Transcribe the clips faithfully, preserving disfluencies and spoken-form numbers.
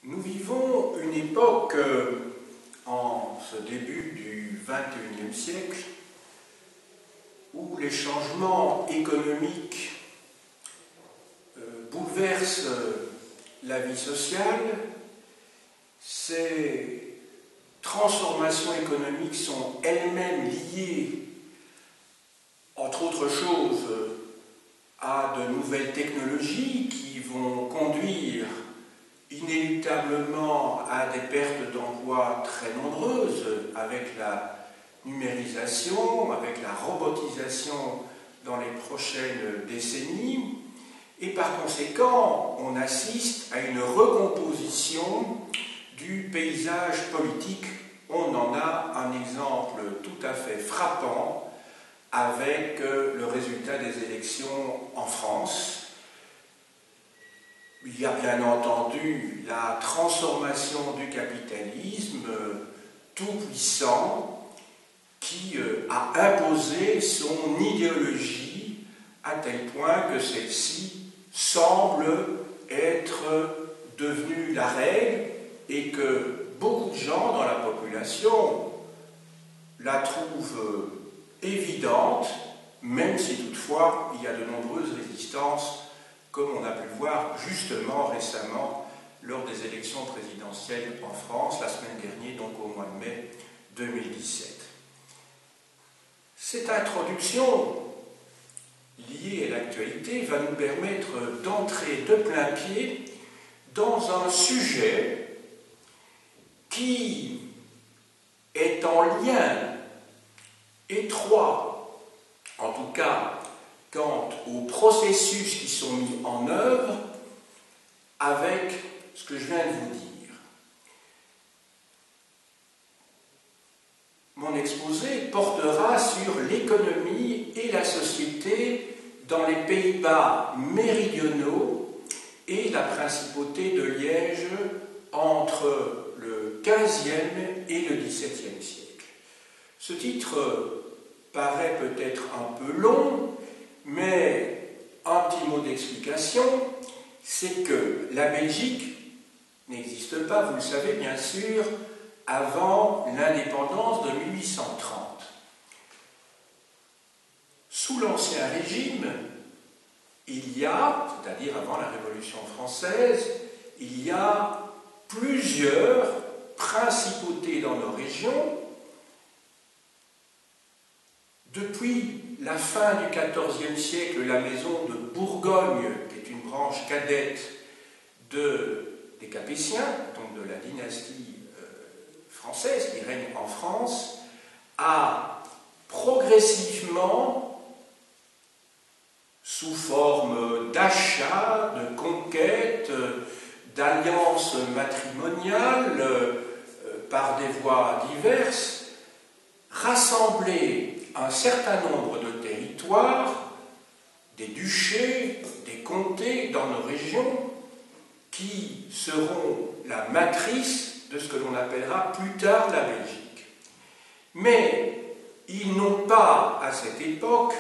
Nous vivons une époque, euh, en ce début du vingt et unième siècle, où les changements économiques euh, bouleversent la vie sociale. Ces transformations économiques sont elles-mêmes liées, entre autres choses, à de nouvelles technologies qui vont conduire inéluctablement à des pertes d'emplois très nombreuses avec la numérisation, avec la robotisation dans les prochaines décennies. Et par conséquent, on assiste à une recomposition du paysage politique. On en a un exemple tout à fait frappant avec le résultat des élections en France. Il y a bien entendu la transformation du capitalisme tout puissant qui a imposé son idéologie à tel point que celle-ci semble être devenue la règle et que beaucoup de gens dans la population la trouvent évidente, même si toutefois il y a de nombreuses résistances, comme on a pu le voir justement récemment lors des élections présidentielles en France, la semaine dernière, donc au mois de mai deux mille dix-sept. Cette introduction liée à l'actualité va nous permettre d'entrer de plein pied dans un sujet qui est en lien étroit, en tout cas quant aux processus qui sont mis en œuvre avec ce que je viens de vous dire. Mon exposé portera sur l'économie et la société dans les Pays-Bas méridionaux et la principauté de Liège entre le quinzième et le dix-septième siècle. Ce titre paraît peut-être un peu long, mais un petit mot d'explication, c'est que la Belgique n'existe pas, vous le savez bien sûr, avant l'indépendance de mille huit cent trente. Sous l'Ancien Régime, il y a, c'est-à-dire avant la Révolution française, il y a plusieurs principautés dans nos régions. Depuis la fin du quatorzième siècle, la maison de Bourgogne, qui est une branche cadette de, des Capétiens, donc de la dynastie euh, française qui règne en France, a progressivement, sous forme d'achats, de conquêtes, d'alliances matrimoniales, euh, par des voies diverses, rassemblé un certain nombre de territoires, des duchés, des comtés dans nos régions, qui seront la matrice de ce que l'on appellera plus tard la Belgique. Mais ils n'ont pas, à cette époque,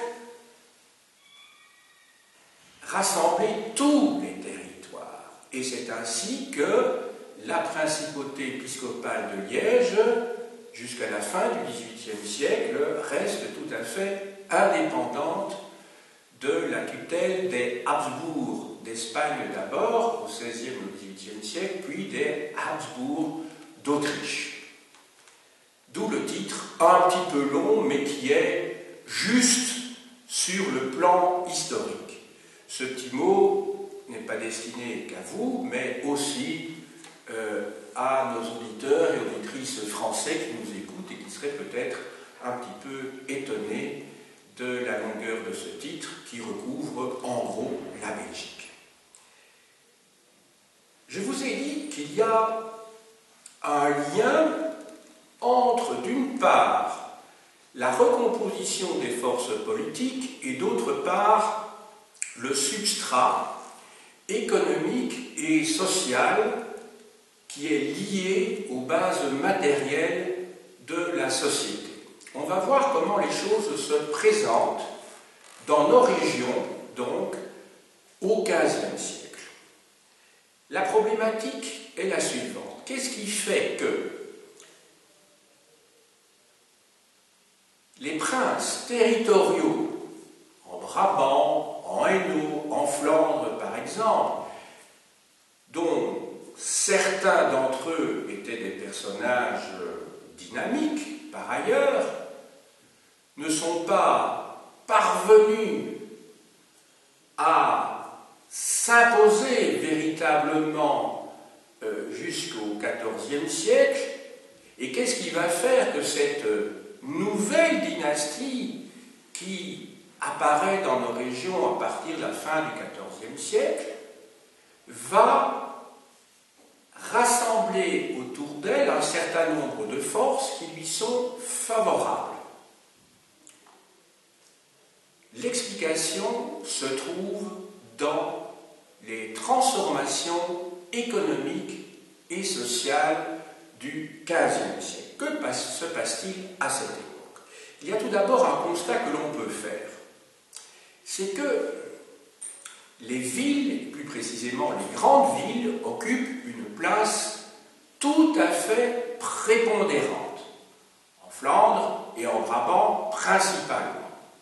rassemblé tous les territoires. Et c'est ainsi que la principauté épiscopale de Liège, jusqu'à la fin du dix-huitième siècle, reste tout à fait indépendante de la tutelle des Habsbourg d'Espagne d'abord, au seizième ou dix-huitième siècle, puis des Habsbourg d'Autriche. D'où le titre un petit peu long, mais qui est juste sur le plan historique. Ce petit mot n'est pas destiné qu'à vous, mais aussi euh, à nos auditeurs et auditrices français qui nous écoutent et qui seraient peut-être un petit peu étonnés de la longueur de ce titre qui recouvre en gros la Belgique. Je vous ai dit qu'il y a un lien entre, d'une part, la recomposition des forces politiques et, d'autre part, le substrat économique et social qui est lié aux bases matérielles de la société. On va voir comment les choses se présentent dans nos régions, donc, au quinzième siècle. La problématique est la suivante. Qu'est-ce qui fait que les princes territoriaux, en Brabant, en Hainaut, en Flandre par exemple, dont certains d'entre eux étaient des personnages dynamiques par ailleurs, ne sont pas parvenus à s'imposer véritablement euh, jusqu'au quatorzième siècle. Et qu'est-ce qui va faire que cette nouvelle dynastie qui apparaît dans nos régions à partir de la fin du quatorzième siècle va rassembler autour d'elle un certain nombre de forces qui lui sont favorables? L'explication se trouve dans les transformations économiques et sociales du quinzième siècle. Que passe, se passe-t-il à cette époque? Il y a tout d'abord un constat que l'on peut faire. C'est que les villes, plus précisément les grandes villes, occupent une place tout à fait prépondérante, en Flandre et en Brabant principalement.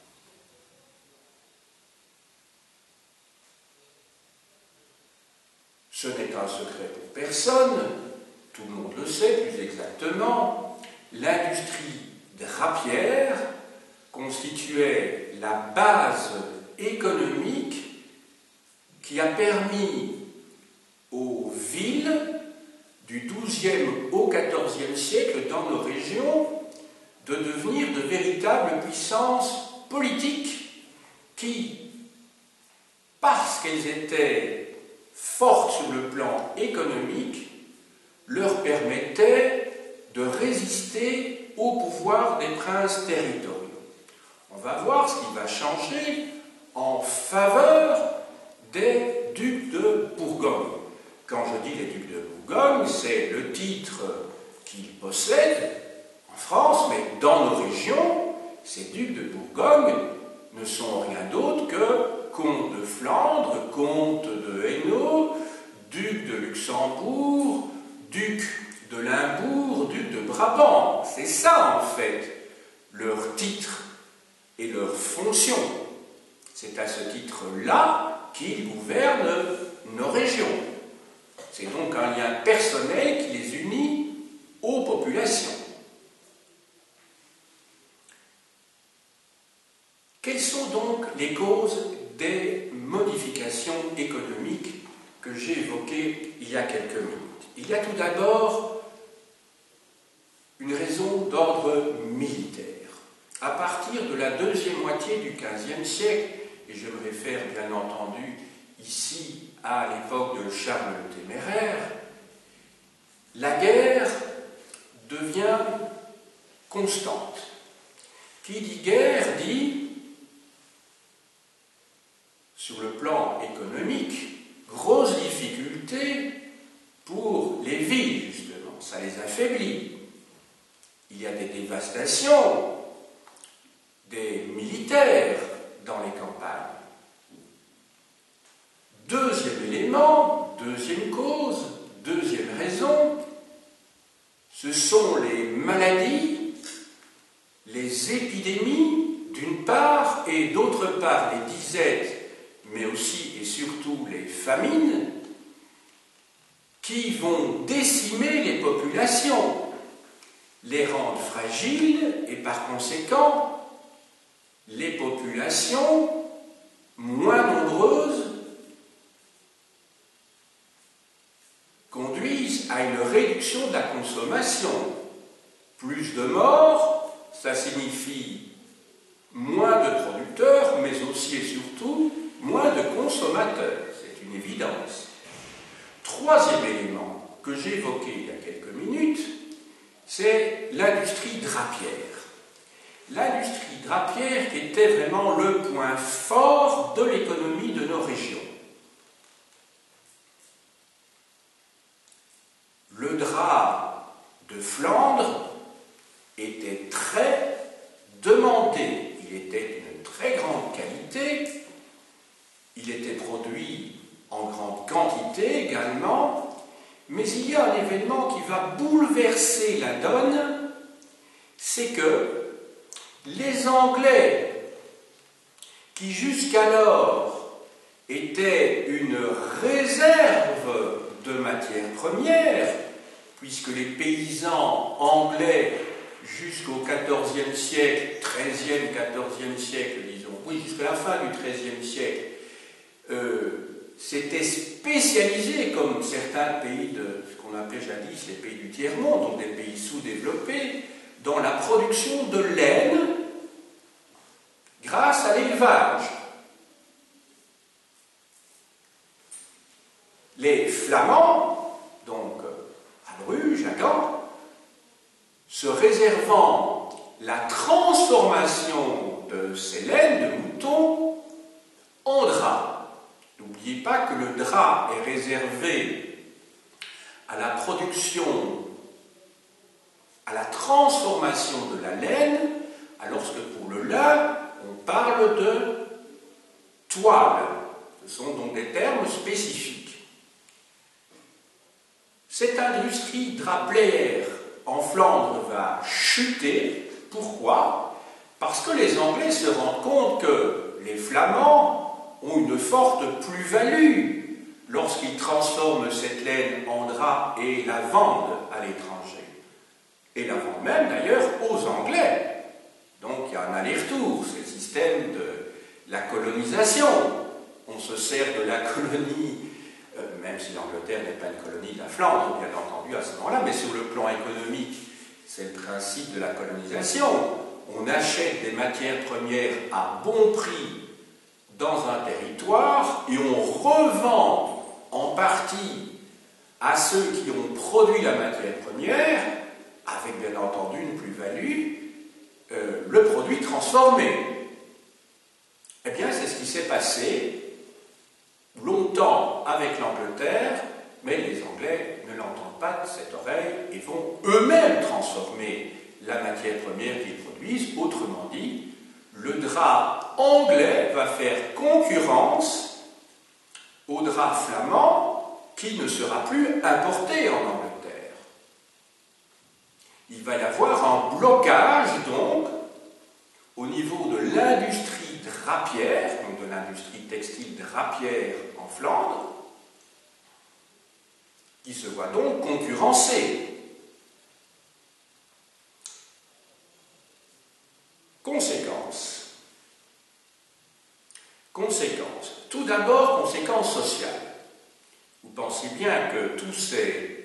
Ce n'est un secret pour personne, tout le monde le sait plus exactement, l'industrie drapière constituait la base économique qui a permis aux villes du douzième au quatorzième siècle dans nos régions de devenir de véritables puissances politiques qui, parce qu'elles étaient fortes sur le plan économique, leur permettaient de résister au pouvoir des princes territoriaux. On va voir ce qui va changer en faveur des ducs de Bourgogne. Quand je dis les ducs de Bourgogne, c'est le titre qu'ils possèdent en France, mais dans nos régions, ces ducs de Bourgogne ne sont rien d'autre que comte de Flandre, comte de Hainaut, duc de Luxembourg, duc de Limbourg, duc de Brabant. C'est ça, en fait, leur titre et leur fonction. C'est à ce titre-là qu'ils gouvernent nos régions. C'est donc un lien personnel qui les unit aux populations. Quelles sont donc les causes des modifications économiques que j'ai évoquées il y a quelques minutes? Il y a tout d'abord une raison d'ordre militaire. À partir de la deuxième moitié du quinzième siècle, et je me réfère bien entendu ici à l'époque de Charles le Téméraire, la guerre devient constante. Qui dit guerre dit, sur le plan économique, grosse difficulté pour les villes, justement. Ça les affaiblit. Il y a des dévastations, des militaires dans les campagnes. Deuxième élément, deuxième cause, deuxième raison, ce sont les maladies, les épidémies, d'une part, et d'autre part les disettes, mais aussi et surtout les famines, qui vont décimer les populations, les rendre fragiles et par conséquent, les populations moins nombreuses conduisent à une réduction de la consommation. Plus de morts, ça signifie moins de producteurs, mais aussi et surtout moins de consommateurs. C'est une évidence. Troisième élément que j'ai évoqué il y a quelques minutes, c'est l'industrie drapière. L'industrie drapière qui était vraiment le point fort de l'économie de nos régions. Le drap de Flandre était très demandé. Il était d'une très grande qualité. Il était produit en grande quantité également. Mais il y a un événement qui va bouleverser la donne, c'est que les Anglais, qui jusqu'alors étaient une réserve de matières premières, puisque les paysans anglais jusqu'au quatorzième siècle, treizième, quatorzième siècle, disons, oui, jusqu'à la fin du treizième siècle, euh, s'étaient spécialisés, comme certains pays de ce qu'on appelait jadis les pays du tiers-monde, donc des pays sous-développés, dans la production de laine grâce à l'élevage. Les Flamands, donc à Bruges, à Gand, se réservant la transformation de ces laines de moutons en drap. N'oubliez pas que le drap est réservé à la production, à la transformation de la laine, alors que pour le lin, on parle de toile. Ce sont donc des termes spécifiques. Cette industrie drapière en Flandre va chuter. Pourquoi? Parce que les Anglais se rendent compte que les Flamands ont une forte plus-value lorsqu'ils transforment cette laine en drap et la vendent à l'étranger. Et la vendent même d'ailleurs aux Anglais. Donc il y a un aller-retour, c'est le système de la colonisation. On se sert de la colonie, euh, même si l'Angleterre n'est pas une colonie de la Flandre, bien entendu, à ce moment-là, mais sur le plan économique, c'est le principe de la colonisation. On achète des matières premières à bon prix dans un territoire et on revend en partie à ceux qui ont produit la matière première, avec bien entendu une plus-value, euh, le produit transformé. Eh bien, c'est ce qui s'est passé longtemps avec l'Angleterre, mais les Anglais ne l'entendent pas de cette oreille et vont eux-mêmes transformer la matière première qu'ils produisent. Autrement dit, le drap anglais va faire concurrence au drap flamand qui ne sera plus importé en Angleterre. Il va y avoir un blocage donc au niveau de l'industrie drapière, donc de l'industrie textile drapière en Flandre, qui se voit donc concurrencée. Conséquences. Conséquences. Tout d'abord, conséquences sociales. Vous pensez bien que tous ces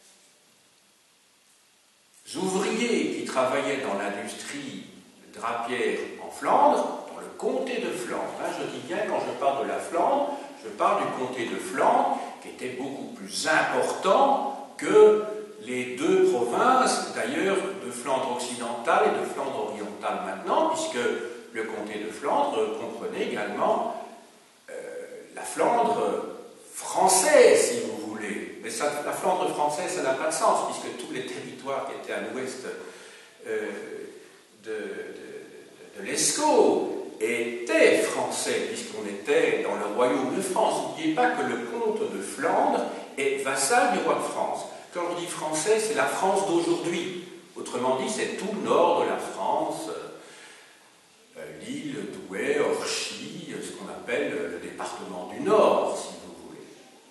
ouvriers qui travaillaient dans l'industrie drapière en Flandre, dans le comté de Flandre, hein, je dis bien quand je parle de la Flandre, je parle du comté de Flandre, qui était beaucoup plus important que les deux provinces, d'ailleurs, de Flandre occidentale et de Flandre orientale maintenant, puisque le comté de Flandre comprenait également euh, la Flandre française, si vous voulez. Mais ça, la Flandre française, ça n'a pas de sens, puisque tous les territoires qui étaient à l'ouest euh, de, de, de, de l'Escaut étaient français, puisqu'on était dans le royaume de France. N'oubliez pas que le comte de Flandre est vassal du roi de France. Quand on dit français, c'est la France d'aujourd'hui. Autrement dit, c'est tout le nord de la France, euh, Lille, Douai, Orchy, ce qu'on appelle le département du Nord, si vous voulez.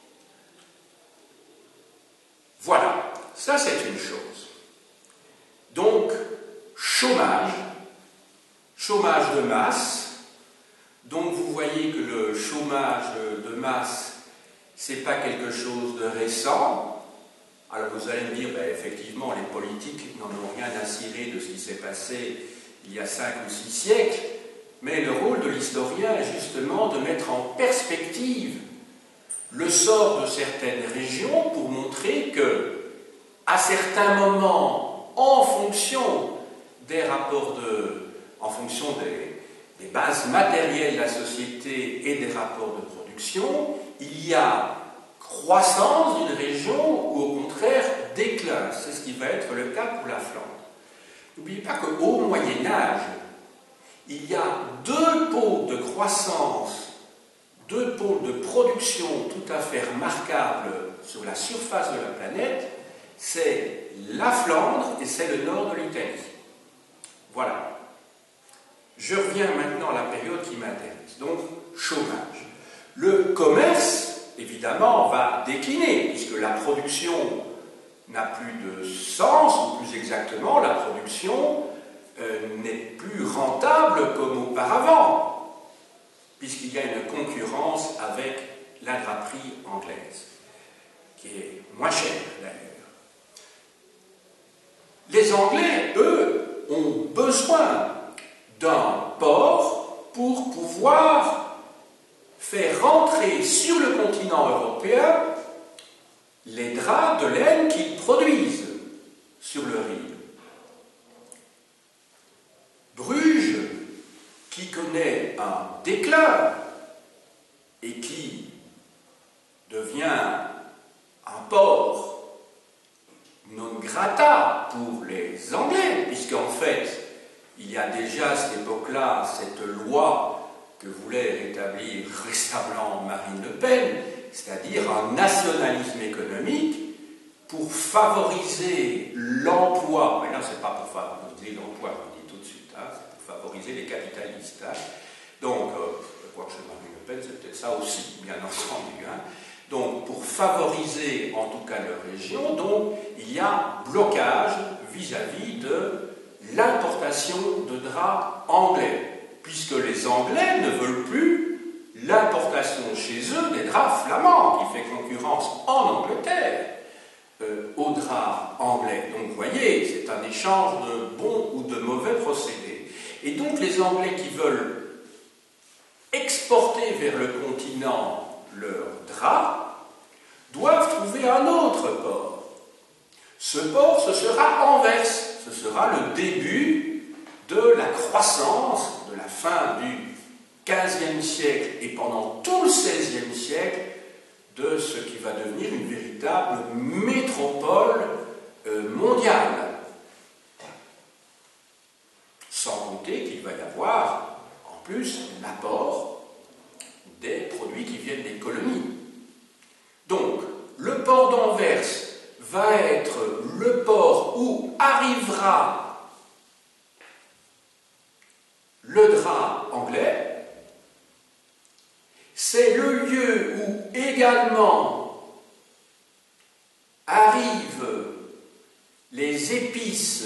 Voilà, ça c'est une chose. Donc, chômage, chômage de masse. Donc vous voyez que le chômage de masse, c'est pas quelque chose de récent. Alors vous allez me dire, ben, effectivement, les politiques n'en ont rien à cirer de ce qui s'est passé il y a cinq ou six siècles, mais le rôle de l'historien est justement de mettre en perspective le sort de certaines régions pour montrer que, à certains moments, en fonction des rapports de, en fonction des, des bases matérielles de la société et des rapports de production, il y a croissance d'une région ou au contraire déclin. C'est ce qui va être le cas pour la Flandre. N'oubliez pas qu'au Moyen-Âge, il y a deux pôles de croissance, deux pôles de production tout à fait remarquables sur la surface de la planète, c'est la Flandre et c'est le nord de l'Italie. Voilà. Je reviens maintenant à la période qui m'intéresse, donc chômage. Le commerce, évidemment, va décliner, puisque la production n'a plus de sens, ou plus exactement, la production euh, n'est plus rentable comme auparavant, puisqu'il y a une concurrence avec la draperie anglaise, qui est moins chère d'ailleurs. Les Anglais, eux, ont besoin d'un port pour pouvoir faire rentrer sur le continent européen les draps de laine qu'ils produisent sur le Rhin. Bruges, qui connaît un déclin et qui devient un port non grata pour les Anglais, puisqu'en fait, il y a déjà à cette époque-là cette loi que voulait rétablir récemment Marine Le Pen, c'est-à-dire un nationalisme économique pour favoriser l'emploi. Mais là, ce n'est pas pour favoriser l'emploi, je le dis tout de suite, hein, c'est pour favoriser les capitalistes. Hein. Donc, euh, je crois que chez Marine Le Pen, c'est peut-être ça aussi, bien entendu. Hein. Donc, pour favoriser en tout cas leur région, donc, il y a blocage vis-à-vis de l'importation de draps anglais, puisque les Anglais ne veulent plus l'importation chez eux des draps flamands, qui fait concurrence en Angleterre euh, aux draps anglais. Donc, vous voyez, c'est un échange de bons ou de mauvais procédés. Et donc, les Anglais qui veulent exporter vers le continent leurs draps doivent trouver un autre port. Ce port, ce sera Anvers. Ce sera le début de la croissance de la fin du quinzième siècle et pendant tout le seizième siècle de ce qui va devenir une véritable métropole euh, mondiale. Sans compter qu'il va y avoir en plus l'apport des produits qui viennent des colonies. Donc, le port d'Anvers va être le port où arrivera le drap anglais. C'est le lieu où également arrivent les épices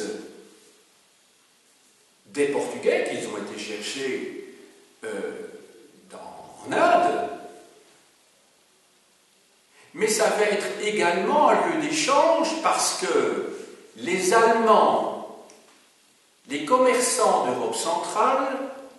des Portugais qu'ils ont été chercher euh, dans, en Inde. Mais ça va être également un lieu d'échange parce que les Allemands, les commerçants d'Europe centrale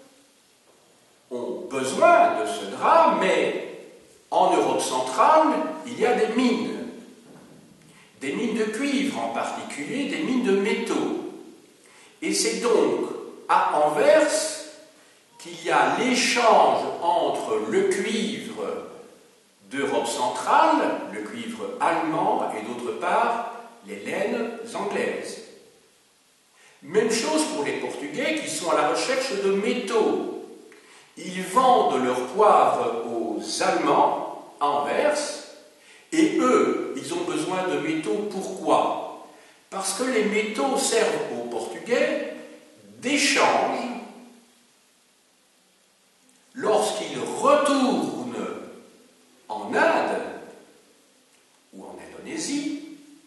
ont besoin de ce drap, mais en Europe centrale, il y a des mines. Des mines de cuivre en particulier, des mines de métaux. Et c'est donc à Anvers qu'il y a l'échange entre le cuivre d'Europe centrale, le cuivre allemand, et d'autre part, les laines anglaises. Même chose pour les Portugais qui sont à la recherche de métaux. Ils vendent leur poivre aux Allemands à Anvers, et eux, ils ont besoin de métaux. Pourquoi? Parce que les métaux servent aux Portugais d'échange lorsqu'ils retournent en Inde ou en Indonésie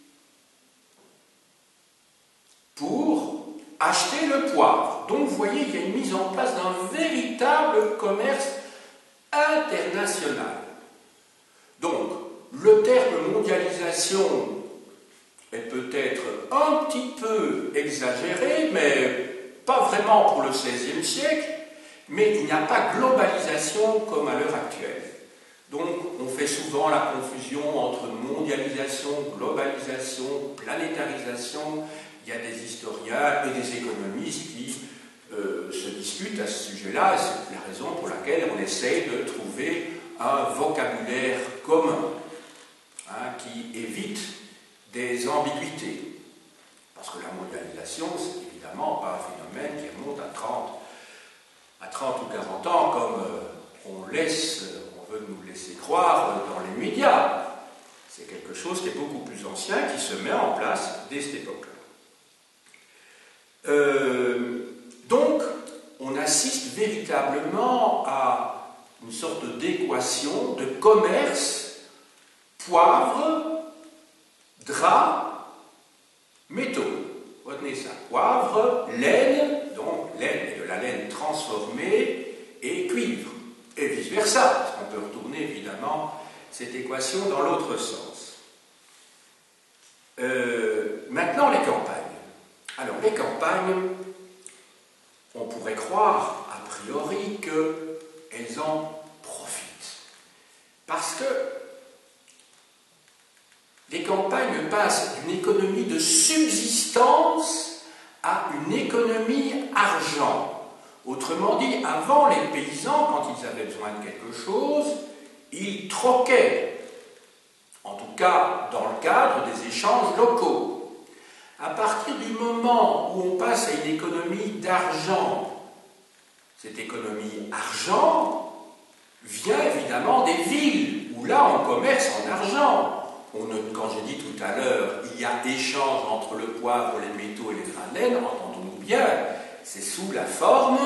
pour acheter le poivre. Donc vous voyez qu'il y a une mise en place d'un véritable commerce international. Donc le terme mondialisation est peut-être un petit peu exagéré, mais pas vraiment pour le seizième siècle, mais il n'y a pas globalisation comme à l'heure actuelle. Donc, on fait souvent la confusion entre mondialisation, globalisation, planétarisation. Il y a des historiens et des économistes qui euh, se disputent à ce sujet-là, et c'est la raison pour laquelle on essaye de trouver un vocabulaire commun, hein, qui évite des ambiguïtés. Parce que la mondialisation, c'est évidemment pas un phénomène qui remonte à trente, à trente ou quarante ans, comme euh, on laisse... veut nous laisser croire dans les médias. C'est quelque chose qui est beaucoup plus ancien, qui se met en place dès cette époque-là. Euh, donc, on assiste véritablement à une sorte d'équation de commerce, poivre, drap, métaux. Retenez ça, poivre, laine, donc laine et de la laine transformée, et cuivre, et vice-versa, parce qu'on peut retourner évidemment cette équation dans l'autre sens. Euh, maintenant, les campagnes. Alors, les campagnes, on pourrait croire, a priori, qu'elles en profitent. Parce que les campagnes passent d'une économie de subsistance à une économie argent. Autrement dit, avant, les paysans, quand ils avaient besoin de quelque chose, ils troquaient, en tout cas dans le cadre des échanges locaux. À partir du moment où on passe à une économie d'argent, cette économie argent vient évidemment des villes, où là on commerce en argent. On, quand j'ai dit tout à l'heure, il y a échange entre le poivre, les métaux et les grains de laine, entendons-nous bien, c'est sous la forme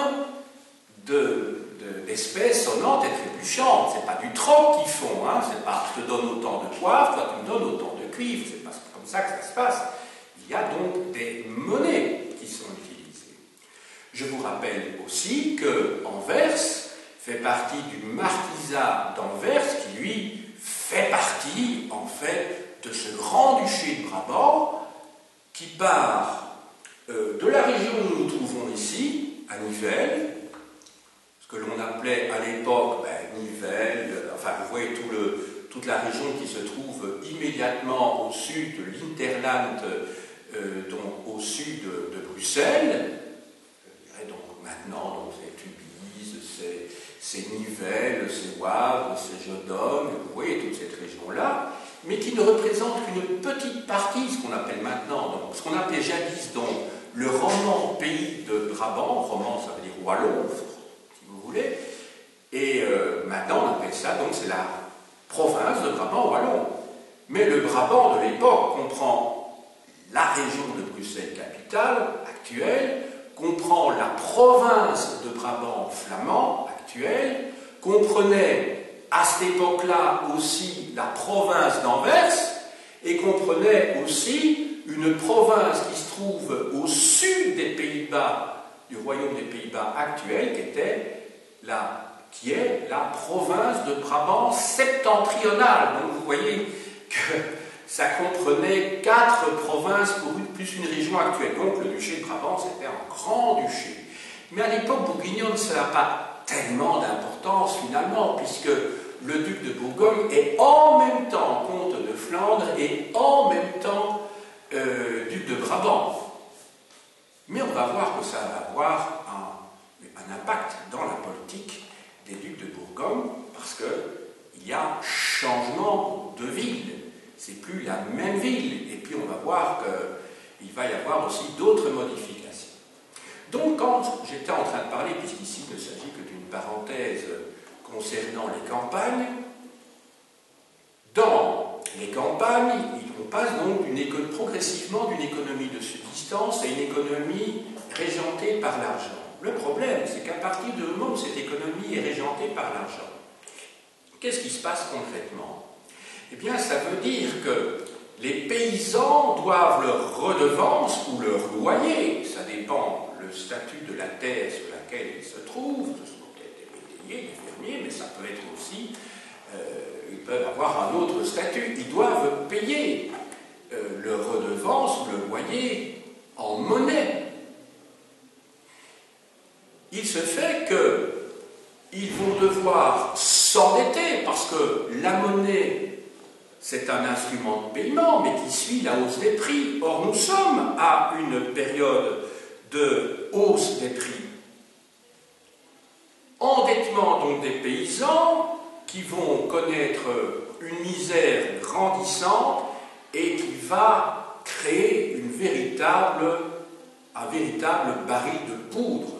d'espèces de, de, sonnantes et trébuchantes. C'est pas du troc qu'ils font, hein. C'est pas je te donne autant de poivre, toi tu me donnes autant de cuivre, c'est pas comme ça que ça se passe. Il y a donc des monnaies qui sont utilisées. Je vous rappelle aussi que Anvers fait partie du marquisat d'Anvers qui lui fait partie en fait de ce grand duché de Brabant qui part euh, de la région où nous nous trouvons ici, à Nivelles, ce que l'on appelait à l'époque ben, Nivelles, euh, enfin vous voyez tout le, toute la région qui se trouve immédiatement au sud de l'Interland, euh, donc au sud de, de Bruxelles, je dirais donc maintenant, donc c'est Tubize, c'est c'est Nivelles, c'est Wavre, c'est Jodonne, vous voyez toute cette région-là, mais qui ne représente qu'une petite partie, ce qu'on appelle maintenant, donc, ce qu'on appelait jadis donc le roman pays de Brabant, roman ça veut dire wallon, si vous voulez, et euh, maintenant on appelle ça, donc c'est la province de Brabant wallon. Mais le Brabant de l'époque comprend la région de Bruxelles-Capitale actuelle, comprend la province de Brabant flamand actuelle, comprenait à cette époque-là aussi la province d'Anvers et comprenait aussi une province qui se trouve au sud des Pays-Bas, du royaume des Pays-Bas actuel, qui était la, qui est la province de Brabant septentrionale. Donc vous voyez que ça comprenait quatre provinces pour une, plus une région actuelle. Donc le duché de Brabant, c'était un grand duché. Mais à l'époque bourguignonne, ça n'a pas tellement d'importance finalement, puisque le duc de Bourgogne est en même temps comte de Flandre et en même temps euh, duc de Brabant. Mais on va voir que ça va avoir un, un impact dans la politique des ducs de Bourgogne, parce qu'il y a changement de ville. C'est plus la même ville. Et puis on va voir qu'il va y avoir aussi d'autres modifications. Donc quand j'étais en train de parler, puisqu'ici il ne s'agit que d'une parenthèse concernant les campagnes, dans les campagnes, on passe donc une, progressivement d'une économie de subsistance à une économie régentée par l'argent. Le problème, c'est qu'à partir du moment où cette économie est régentée par l'argent, qu'est-ce qui se passe concrètement? Eh bien, ça veut dire que les paysans doivent leur redevance ou leur loyer, ça dépend le statut de la terre sur laquelle ils se trouvent, ce sont peut-être des métayers, des fermiers, mais ça peut être aussi, euh, ils peuvent avoir un autre statut, ils doivent payer euh, leur redevance ou le loyer en monnaie. Il se fait qu'ils vont devoir s'endetter parce que la monnaie, c'est un instrument de paiement, mais qui suit la hausse des prix. Or, nous sommes à une période de hausse des prix. Endettement donc des paysans qui vont connaître une misère grandissante et qui va créer une véritable, un véritable baril de poudre.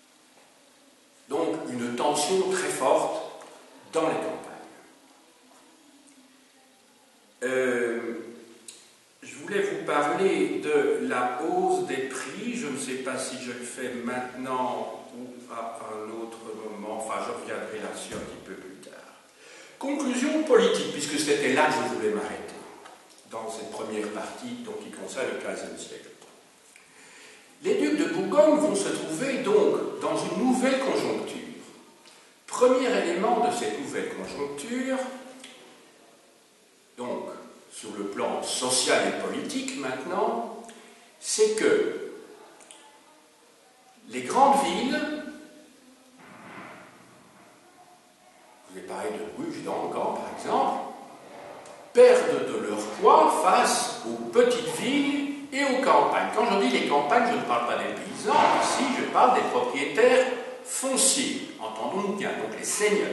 Donc une tension très forte dans les campagnes. Euh, je voulais vous parler de la hausse des prix. Je ne sais pas si je le fais maintenant ou à un autre moment. Enfin, je reviendrai là-dessus un petit peu plus tard. Conclusion politique, puisque c'était là que je voulais m'arrêter, dans cette première partie donc, qui concerne le quinzième siècle. Les ducs de Bourgogne vont se trouver donc dans une nouvelle conjoncture. Premier élément de cette nouvelle conjoncture, donc sur le plan social et politique maintenant, c'est que les grandes villes, vous avez parlé de Bruges, d'Angers par exemple, perdent de leur poids face aux petites villes et aux campagnes. Quand je dis les campagnes, je ne parle pas des paysans, ici je parle des propriétaires fonciers, entendons-nous bien, donc les seigneurs.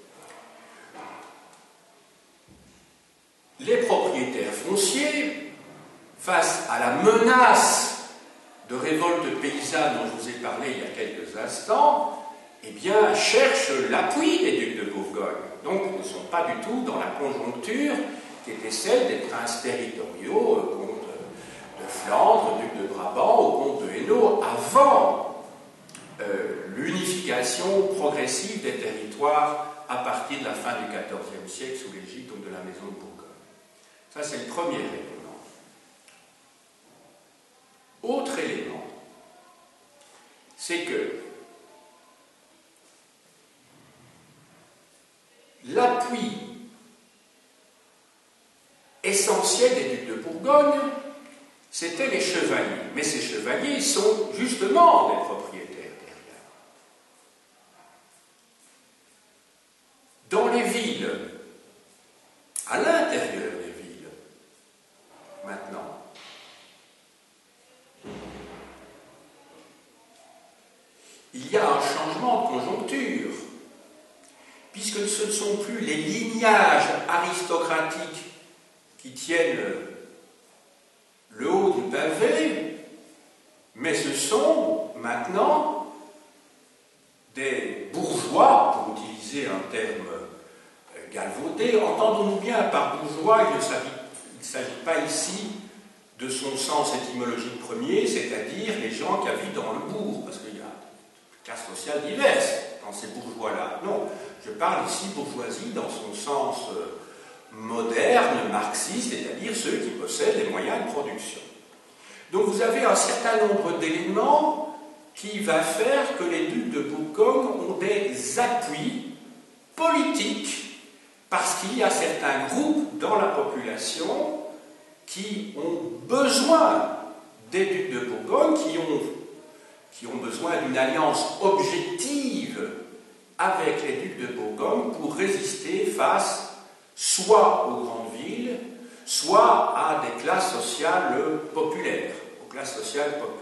Les propriétaires fonciers, face à la menace de révolte paysanne dont je vous ai parlé il y a quelques instants, eh bien, cherchent l'appui des ducs de Bourgogne. Donc, ils ne sont pas du tout dans la conjoncture qui était celle des princes territoriaux, euh, comte de Flandre, duc de Brabant, au comte de Hainaut, avant euh, l'unification progressive des territoires à partir de la fin du quatorzième siècle sous l'égide donc de la maison de Bourgogne. Ça, c'est le premier élément. Autre élément, c'est que l'appui essentiel des ducs de Bourgogne, c'était les chevaliers. Mais ces chevaliers sont justement des propriétaires terriens. Dans les villes, à l'intérieur des villes, maintenant, il y a un changement de conjoncture, puisque ce ne sont plus les lignages aristocratiques qui tiennent le haut du pavé, mais ce sont maintenant des bourgeois, pour utiliser un terme galvaudé. Entendons-nous bien par bourgeois, il ne s'agit pas ici de son sens étymologique premier, c'est-à-dire les gens qui habitent dans le bourg, parce qu'il y a des classes sociales diverses dans ces bourgeois-là. Non, je parle ici bourgeoisie dans son sens euh, moderne, marxiste, c'est-à-dire ceux qui possèdent les moyens de production. Donc vous avez un certain nombre d'éléments qui va faire que les ducs de Bourgogne ont des appuis politiques, parce qu'il y a certains groupes dans la population qui ont besoin des ducs de Bourgogne, qui ont, qui ont besoin d'une alliance objective avec les ducs de Bourgogne pour résister face soit aux grandes villes, soit à des classes sociales populaires, aux classes sociales populaires.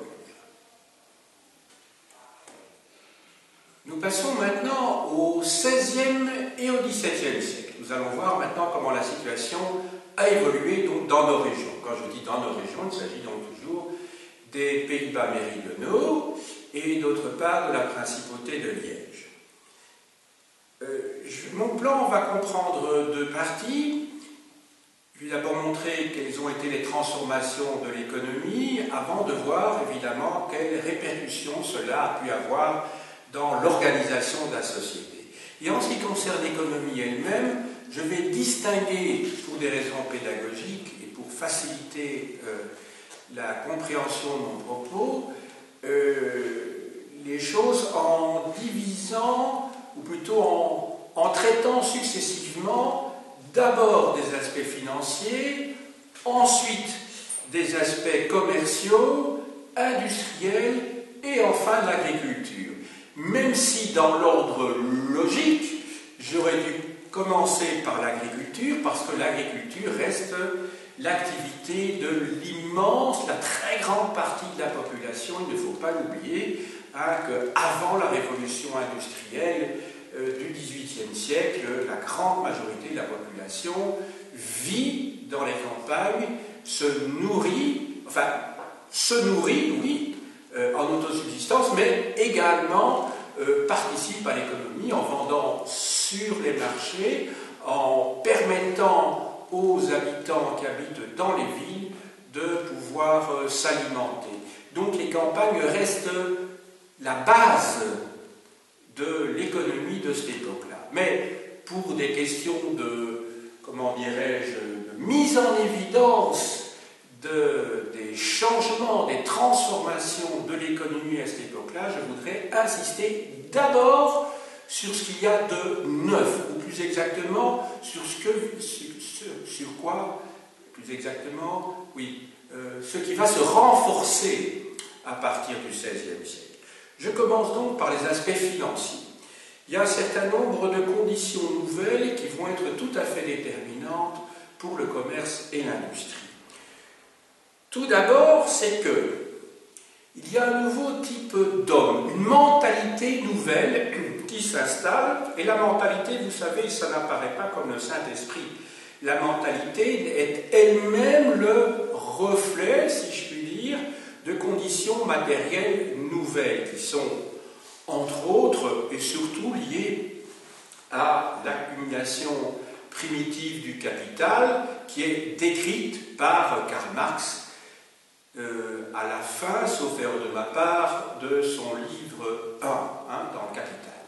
Nous passons maintenant au seizième et au dix-septième siècle. Nous allons voir maintenant comment la situation a évolué donc, dans nos régions. Quand je dis dans nos régions, il s'agit donc toujours des Pays-Bas méridionaux et d'autre part de la principauté de Liège. Euh, je, mon plan va comprendre deux parties. Je vais d'abord montrer quelles ont été les transformations de l'économie avant de voir évidemment quelles répercussions cela a pu avoir dans l'organisation de la société. Et en ce qui concerne l'économie elle-même, je vais distinguer, pour des raisons pédagogiques et pour faciliter euh, la compréhension de mon propos, euh, les choses en divisant, ou plutôt en, en traitant successivement d'abord des aspects financiers, ensuite des aspects commerciaux, industriels et enfin de l'agriculture. Même si dans l'ordre logique, j'aurais dû commencer par l'agriculture, parce que l'agriculture reste l'activité de l'immense, la très grande partie de la population. Il ne faut pas l'oublier, hein, qu'avant la révolution industrielle euh, du dix-huitième siècle, la grande majorité de la population vit dans les campagnes, se nourrit, enfin, se nourrit, oui, euh, en autosubsistance, mais également euh, participe à l'économie en vendant sur les marchés, en permettant aux habitants qui habitent dans les villes de pouvoir euh, s'alimenter. Donc les campagnes restent la base de l'économie de cette époque-là. Mais pour des questions de, comment dirais-je, de mise en évidence de, des changements, des transformations de l'économie à cette époque-là, je voudrais insister d'abord sur ce qu'il y a de neuf, ou plus exactement sur ce que, sur, sur quoi, plus exactement, oui, euh, ce qui va se renforcer à partir du seizième siècle. Je commence donc par les aspects financiers. Il y a un certain nombre de conditions nouvelles qui vont être tout à fait déterminantes pour le commerce et l'industrie. Tout d'abord, c'est que il y a un nouveau type d'homme, une mentalité nouvelle qui s'installe, et la mentalité, vous savez, ça n'apparaît pas comme le Saint-Esprit. La mentalité est elle-même le reflet, si je puis dire, de conditions matérielles nouvelles qui sont, entre autres, et surtout liées à l'accumulation primitive du capital qui est décrite par Karl Marx euh, à la fin, sauf erreur de ma part, de son livre un, hein, dans le Capital.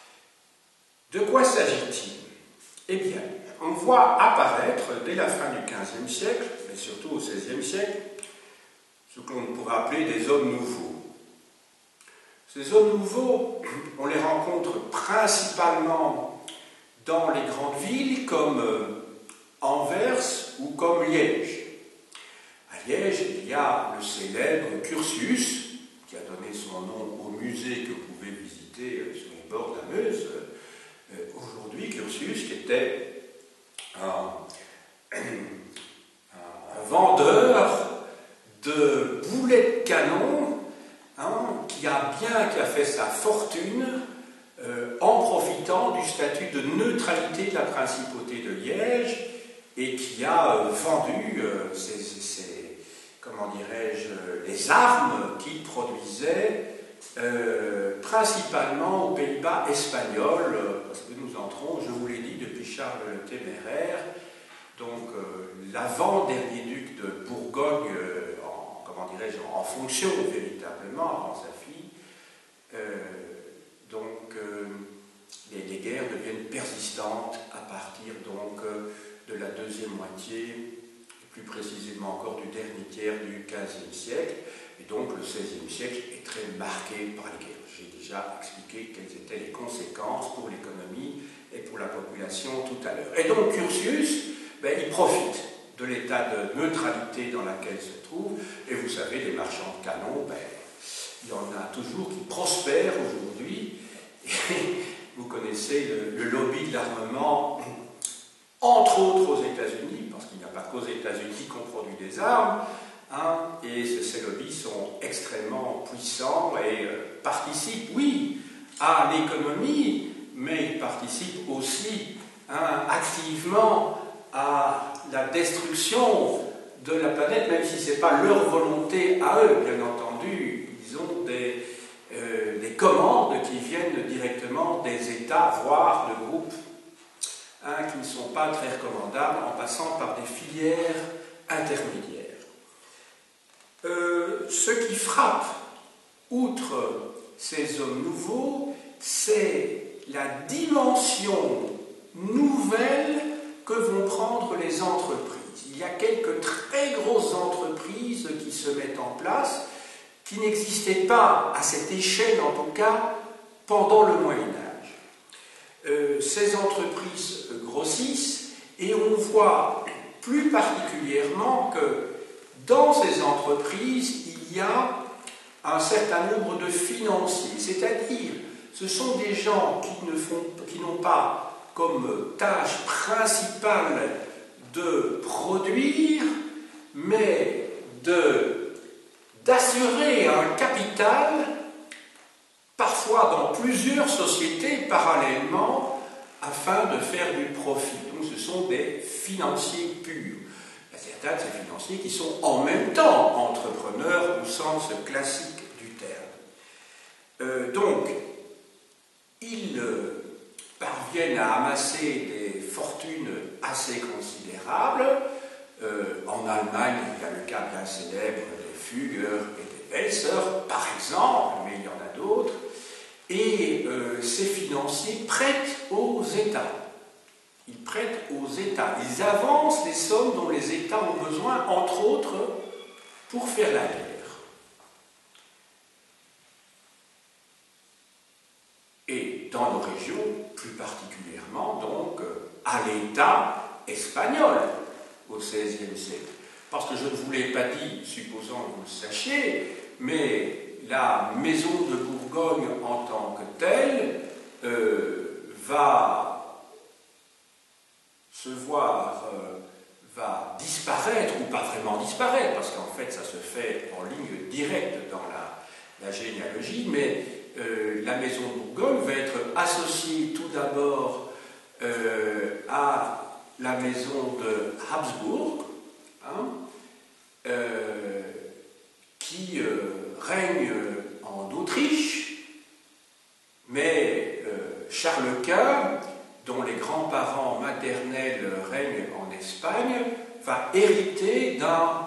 De quoi s'agit-il? Eh bien, on voit apparaître dès la fin du quinzième siècle, mais surtout au seizième siècle, ce qu'on pourrait appeler des hommes nouveaux. Ces hommes nouveaux, on les rencontre principalement dans les grandes villes comme Anvers ou comme Liège. À Liège, il y a le célèbre Curtius, qui a donné son nom au musée que vous pouvez visiter sur les bords de la Meuse. Aujourd'hui, Curtius, qui était un, un vendeur de boulets de canon, hein, qui a bien, qui a fait sa fortune euh, en profitant du statut de neutralité de la principauté de Liège et qui a euh, vendu euh, ses, ses, comment dirais-je, les armes qu'il produisait euh, principalement aux Pays-Bas espagnols, parce que nous entrons, je vous l'ai dit, depuis Charles le Téméraire, donc euh, l'avant-dernier duc de Bourgogne, euh, en, comment dirais-je, en fonction véritablement avant sa fille. Euh, donc euh, les, les guerres deviennent persistantes à partir donc euh, de la deuxième moitié, et plus précisément encore du dernier tiers du quinzième siècle, et donc le seizième siècle est très marqué par les guerres. J'ai déjà expliqué quelles étaient les conséquences pour l'économie et pour la population tout à l'heure. Et donc Curtius, ben, il profite de l'état de neutralité dans lequel se trouve, et vous savez, les marchands de canons, ben, il y en a toujours qui prospèrent aujourd'hui, et vous connaissez le, le lobby de l'armement, entre autres aux États-Unis, parce qu'il n'y a pas qu'aux États-Unis qu'on produit des armes, hein, et ces lobbies sont extrêmement puissants et euh, participent, oui, à l'économie, mais ils participent aussi hein, activement à la destruction de la planète, même si ce n'est pas leur volonté à eux, bien entendu. Ils ont des, euh, des commandes qui viennent directement des États, voire de groupes hein, qui ne sont pas très recommandables, en passant par des filières intermédiaires. Euh, ce qui frappe, outre ces hommes nouveaux, c'est la dimension nouvelle que vont prendre les entreprises. Il y a quelques très grosses entreprises qui se mettent en place, qui n'existaient pas à cette échelle, en tout cas, pendant le Moyen-Âge. Euh, ces entreprises grossissent et on voit plus particulièrement que dans ces entreprises, il y a un certain nombre de financiers, c'est-à-dire ce sont des gens qui ne font, qui n'ont pas comme tâche principale de produire, mais de, d'assurer un capital, parfois dans plusieurs sociétés parallèlement, afin de faire du profit. Donc ce sont des financiers purs. Il y a certains de ces financiers qui sont en même temps entrepreneurs au sens classique du terme. Euh, donc, ils euh, parviennent à amasser des fortunes assez considérables Allemagne, il y a le cas bien célèbre des Fugger et des Welser, par exemple, mais il y en a d'autres. Et euh, ces financiers prêtent aux États. Ils prêtent aux États. Ils avancent les sommes dont les États ont besoin, entre autres, pour faire la guerre. Et dans nos régions, plus particulièrement, donc, à l'État espagnol au seizième siècle. Parce que je ne vous l'ai pas dit, supposant que vous le sachiez, mais la maison de Bourgogne en tant que telle euh, va se voir, euh, va disparaître, ou pas vraiment disparaître, parce qu'en fait ça se fait en ligne directe dans la, la généalogie, mais euh, la maison de Bourgogne va être associée tout d'abord euh, à la maison de Habsbourg, hein, euh, qui euh, règne en Autriche, mais euh, Charles Quint, dont les grands-parents maternels règnent en Espagne, va hériter d'un,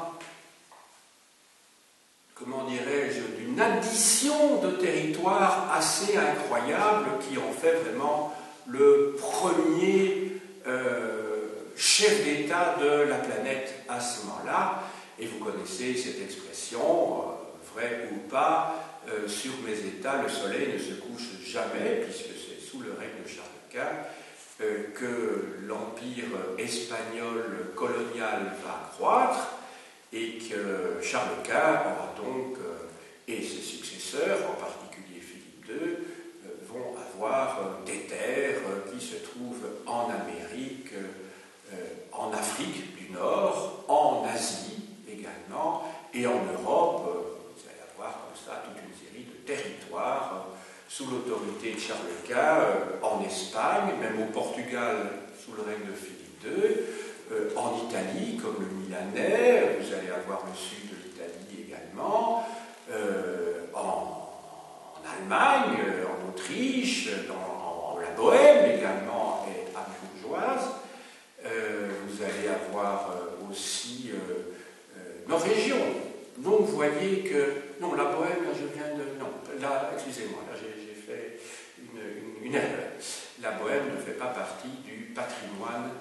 comment dirais-je, d'une addition de territoires assez incroyable qui en fait vraiment le premier euh, chef d'État de la planète à ce moment-là. Et vous connaissez cette expression, euh, vrai ou pas, euh, sur mes États, le soleil ne se couche jamais, puisque c'est sous le règne de Charles Quint euh, que l'empire espagnol colonial va croître, et que Charles Quint aura donc, euh, et ses successeurs, en particulier Philippe deux, euh, vont avoir euh, des terres euh, qui se trouvent en Amérique, euh, en Afrique du Nord, en Asie également, et en Europe, euh, vous allez avoir comme ça toute une série de territoires euh, sous l'autorité de Charles Quint, euh, en Espagne, même au Portugal sous le règne de Philippe deux, euh, en Italie comme le Milanais, vous allez avoir le sud de l'Italie également, euh, en, en Allemagne, euh, en Autriche, dans, en, en la Bohème également et habsbourgeoise. Euh, vous allez avoir euh, aussi euh, euh, nos régions. Donc vous voyez que, non, la Bohème, là je viens de, non, là, excusez-moi, là j'ai, j'ai fait une, une, une erreur. La Bohème ne fait pas partie du patrimoine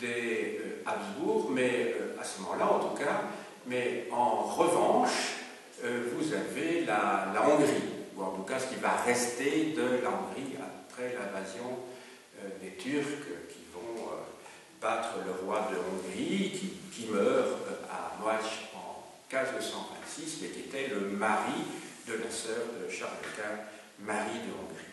des euh, Habsbourg, mais euh, à ce moment-là en tout cas, mais en revanche, euh, vous avez la, la Hongrie, ou en tout cas ce qui va rester de la Hongrie après l'invasion euh, des Turcs qui vont euh, battre le roi de Hongrie, qui, qui meurt euh, à Moacs en mille cinq cent vingt-six, mais qui était le mari de la sœur de Charles Quint, Marie de Hongrie.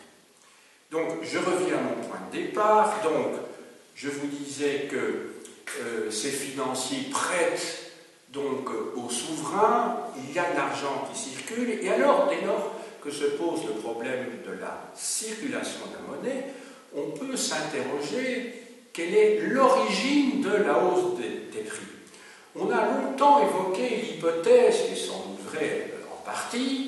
Donc je reviens à mon point de départ. Donc je vous disais que euh, ces financiers prêtent donc aux souverains, il y a de l'argent qui circule, et alors dès lors que se pose le problème de la circulation de la monnaie, on peut s'interroger quelle est l'origine de la hausse des, des prix. On a longtemps évoqué l'hypothèse, qui est sans doute vraie en partie,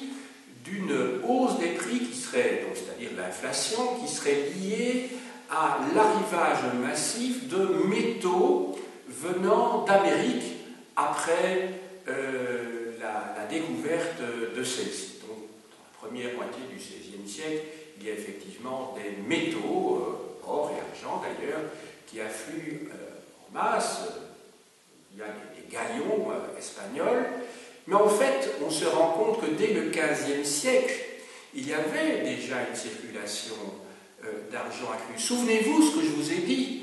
d'une hausse des prix qui serait, donc c'est-à-dire l'inflation, qui serait liée à l'arrivage massif de métaux venant d'Amérique après euh, la, la découverte de celle-ci. Donc, dans la première moitié du seizième siècle, il y a effectivement des métaux, euh, or et argent d'ailleurs, qui affluent euh, en masse. Il y a des, des galions euh, espagnols. Mais en fait, on se rend compte que dès le quinzième siècle, il y avait déjà une circulation euh, d'argent accru. Souvenez-vous ce que je vous ai dit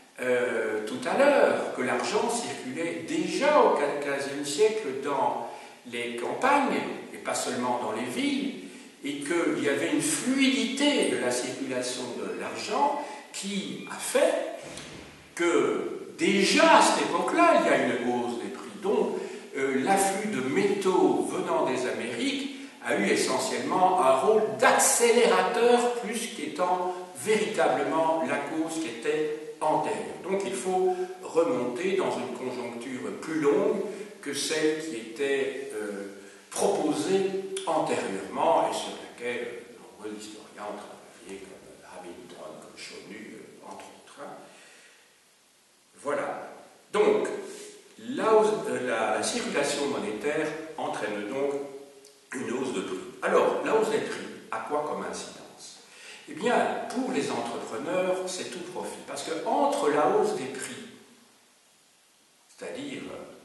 euh, tout à l'heure, que l'argent circulait déjà au quinzième siècle dans les campagnes, et pas seulement dans les villes, et qu'il y avait une fluidité de la circulation de l'argent qui a fait que déjà à cette époque-là, il y a une hausse des prix. Donc, euh, l'afflux de métaux venant des Amériques a eu essentiellement un rôle d'accélérateur plus qu'étant véritablement la cause qui était antérieure. Donc il faut remonter dans une conjoncture plus longue que celle qui était euh, proposée antérieurement et sur laquelle de nombreux historiens ont travaillé, comme Hamilton, comme Chonu, entre autres. Voilà. Donc, la, hausse, euh, la, la circulation monétaire entraîne donc une hausse de prix. Alors, la hausse des prix, à quoi comme incidence? Eh bien, pour les entrepreneurs, c'est tout profit. Parce que entre la hausse des prix, c'est-à-dire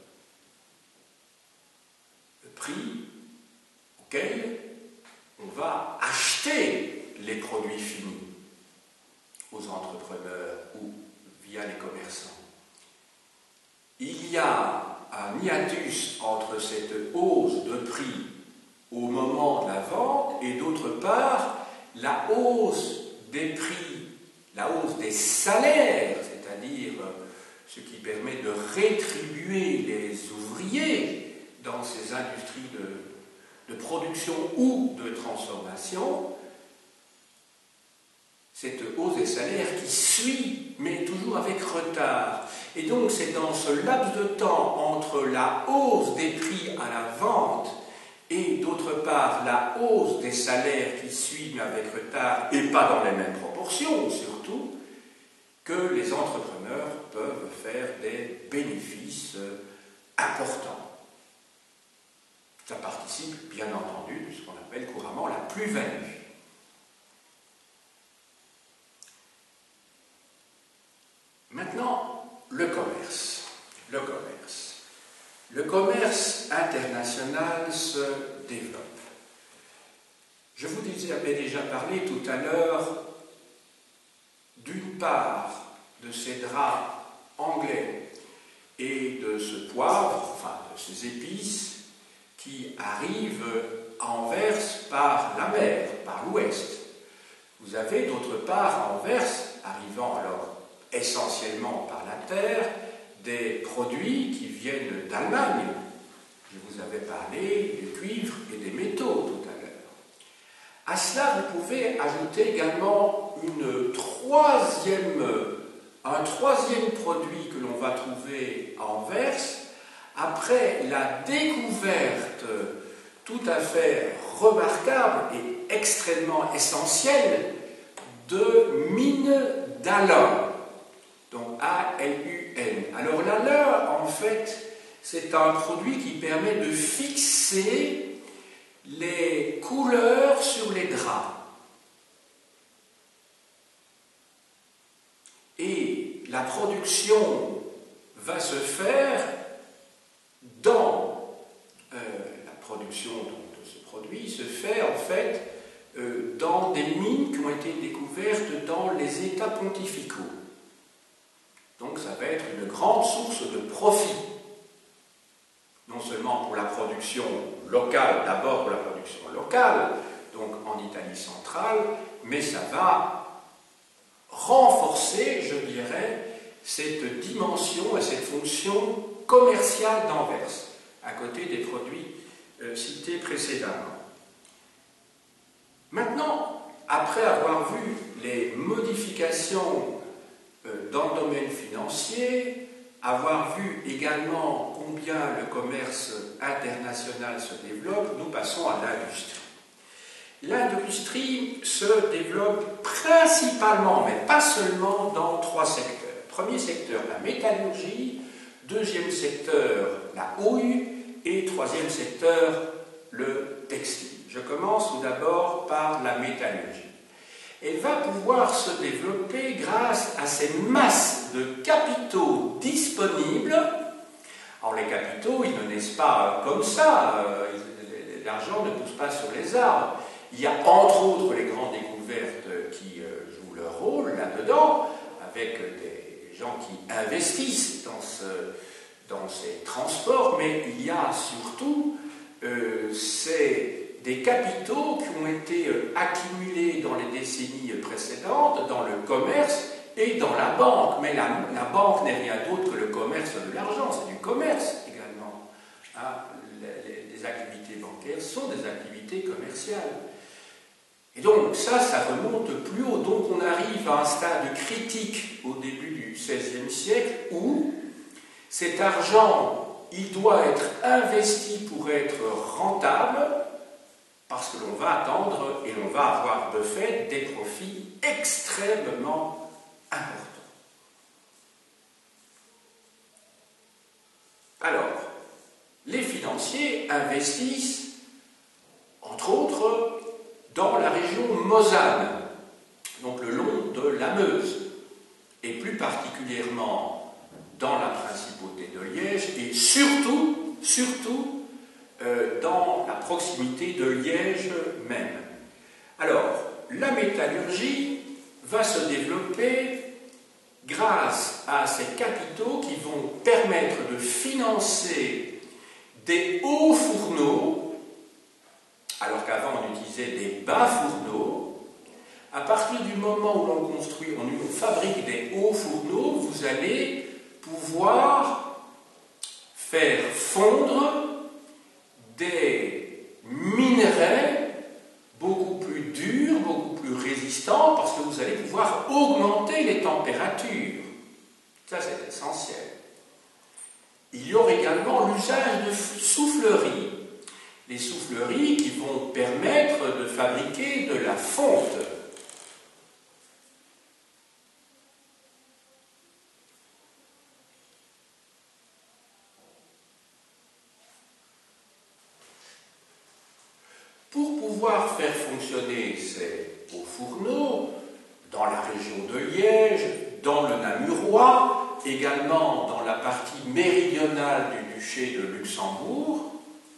le prix auquel on va acheter les produits finis aux entrepreneurs ou via les commerçants, il y a un hiatus entre cette hausse de prix au moment de la vente et d'autre part la hausse des prix, la hausse des salaires, c'est-à-dire ce qui permet de rétribuer les ouvriers dans ces industries de, de production ou de transformation, cette hausse des salaires qui suit, mais toujours avec retard. Et donc c'est dans ce laps de temps entre la hausse des prix à la vente et d'autre part la hausse des salaires qui suit, mais avec retard, et pas dans les mêmes proportions surtout, que les entrepreneurs peuvent faire des bénéfices importants. Ça participe bien entendu de ce qu'on appelle couramment la plus-value. Maintenant, le commerce. Le commerce. Le commerce international se développe. Je vous avais déjà parlé tout à l'heure d'une part de ces draps anglais et de ce poivre, enfin de ces épices qui arrivent à Anvers par la mer, par l'ouest. Vous avez d'autre part à Anvers, arrivant alors essentiellement par la terre, des produits qui viennent d'Allemagne. Je vous avais parlé du cuivre et des métaux tout à l'heure. À cela, vous pouvez ajouter également une troisième, un troisième produit que l'on va trouver à Anvers, après la découverte tout à fait remarquable et extrêmement essentielle de mines d'alun. Donc A L U N. Alors l'alun, en fait, c'est un produit qui permet de fixer les couleurs sur les draps. Et la production va se faire dans euh, la production donc, de ce produit se fait en fait euh, dans des mines qui ont été découvertes dans les États pontificaux. Donc ça va être une grande source de profit, non seulement pour la production locale, d'abord pour la production locale, donc en Italie centrale, mais ça va renforcer, je dirais, cette dimension et cette fonction commerciale d'Anvers, à côté des produits euh, cités précédemment. Maintenant, après avoir vu les modifications dans le domaine financier, avoir vu également combien le commerce international se développe, nous passons à l'industrie. L'industrie se développe principalement, mais pas seulement, dans trois secteurs. Premier secteur, la métallurgie. Deuxième secteur, la houille. Et troisième secteur, le textile. Je commence tout d'abord par la métallurgie. Elle va pouvoir se développer grâce à ces masses de capitaux disponibles. Alors les capitaux, ils ne naissent pas comme ça, l'argent ne pousse pas sur les arbres. Il y a entre autres les grandes découvertes qui jouent leur rôle là-dedans, avec des gens qui investissent dans, ce, dans ces transports, mais il y a surtout euh, ces des capitaux qui ont été accumulés dans les décennies précédentes dans le commerce et dans la banque. Mais la, la banque n'est rien d'autre que le commerce de l'argent, c'est du commerce également. Hein, les, les activités bancaires sont des activités commerciales. Et donc ça, ça remonte plus haut. Donc on arrive à un stade critique au début du seizième siècle où cet argent, il doit être investi pour être rentable, parce que l'on va attendre et l'on va avoir de fait des profits extrêmement importants. Alors, les financiers investissent, entre autres, dans la région Mosane, donc le long de la Meuse, et plus particulièrement dans la principauté de Liège, et surtout, surtout, euh, dans la proximité de Liège même. Alors, la métallurgie va se développer grâce à ces capitaux qui vont permettre de financer des hauts fourneaux, alors qu'avant on utilisait des bas fourneaux. À partir du moment où l'on construit, on fabrique des hauts fourneaux, vous allez pouvoir faire fondre des minerais beaucoup plus durs, beaucoup plus résistants, parce que vous allez pouvoir augmenter les températures. Ça, c'est essentiel. Il y aura également l'usage de souffleries. Les souffleries qui vont permettre de fabriquer de la fonte. Pour pouvoir faire fonctionner ces hauts fourneaux, dans la région de Liège, dans le Namurois, également dans la partie méridionale du duché de Luxembourg,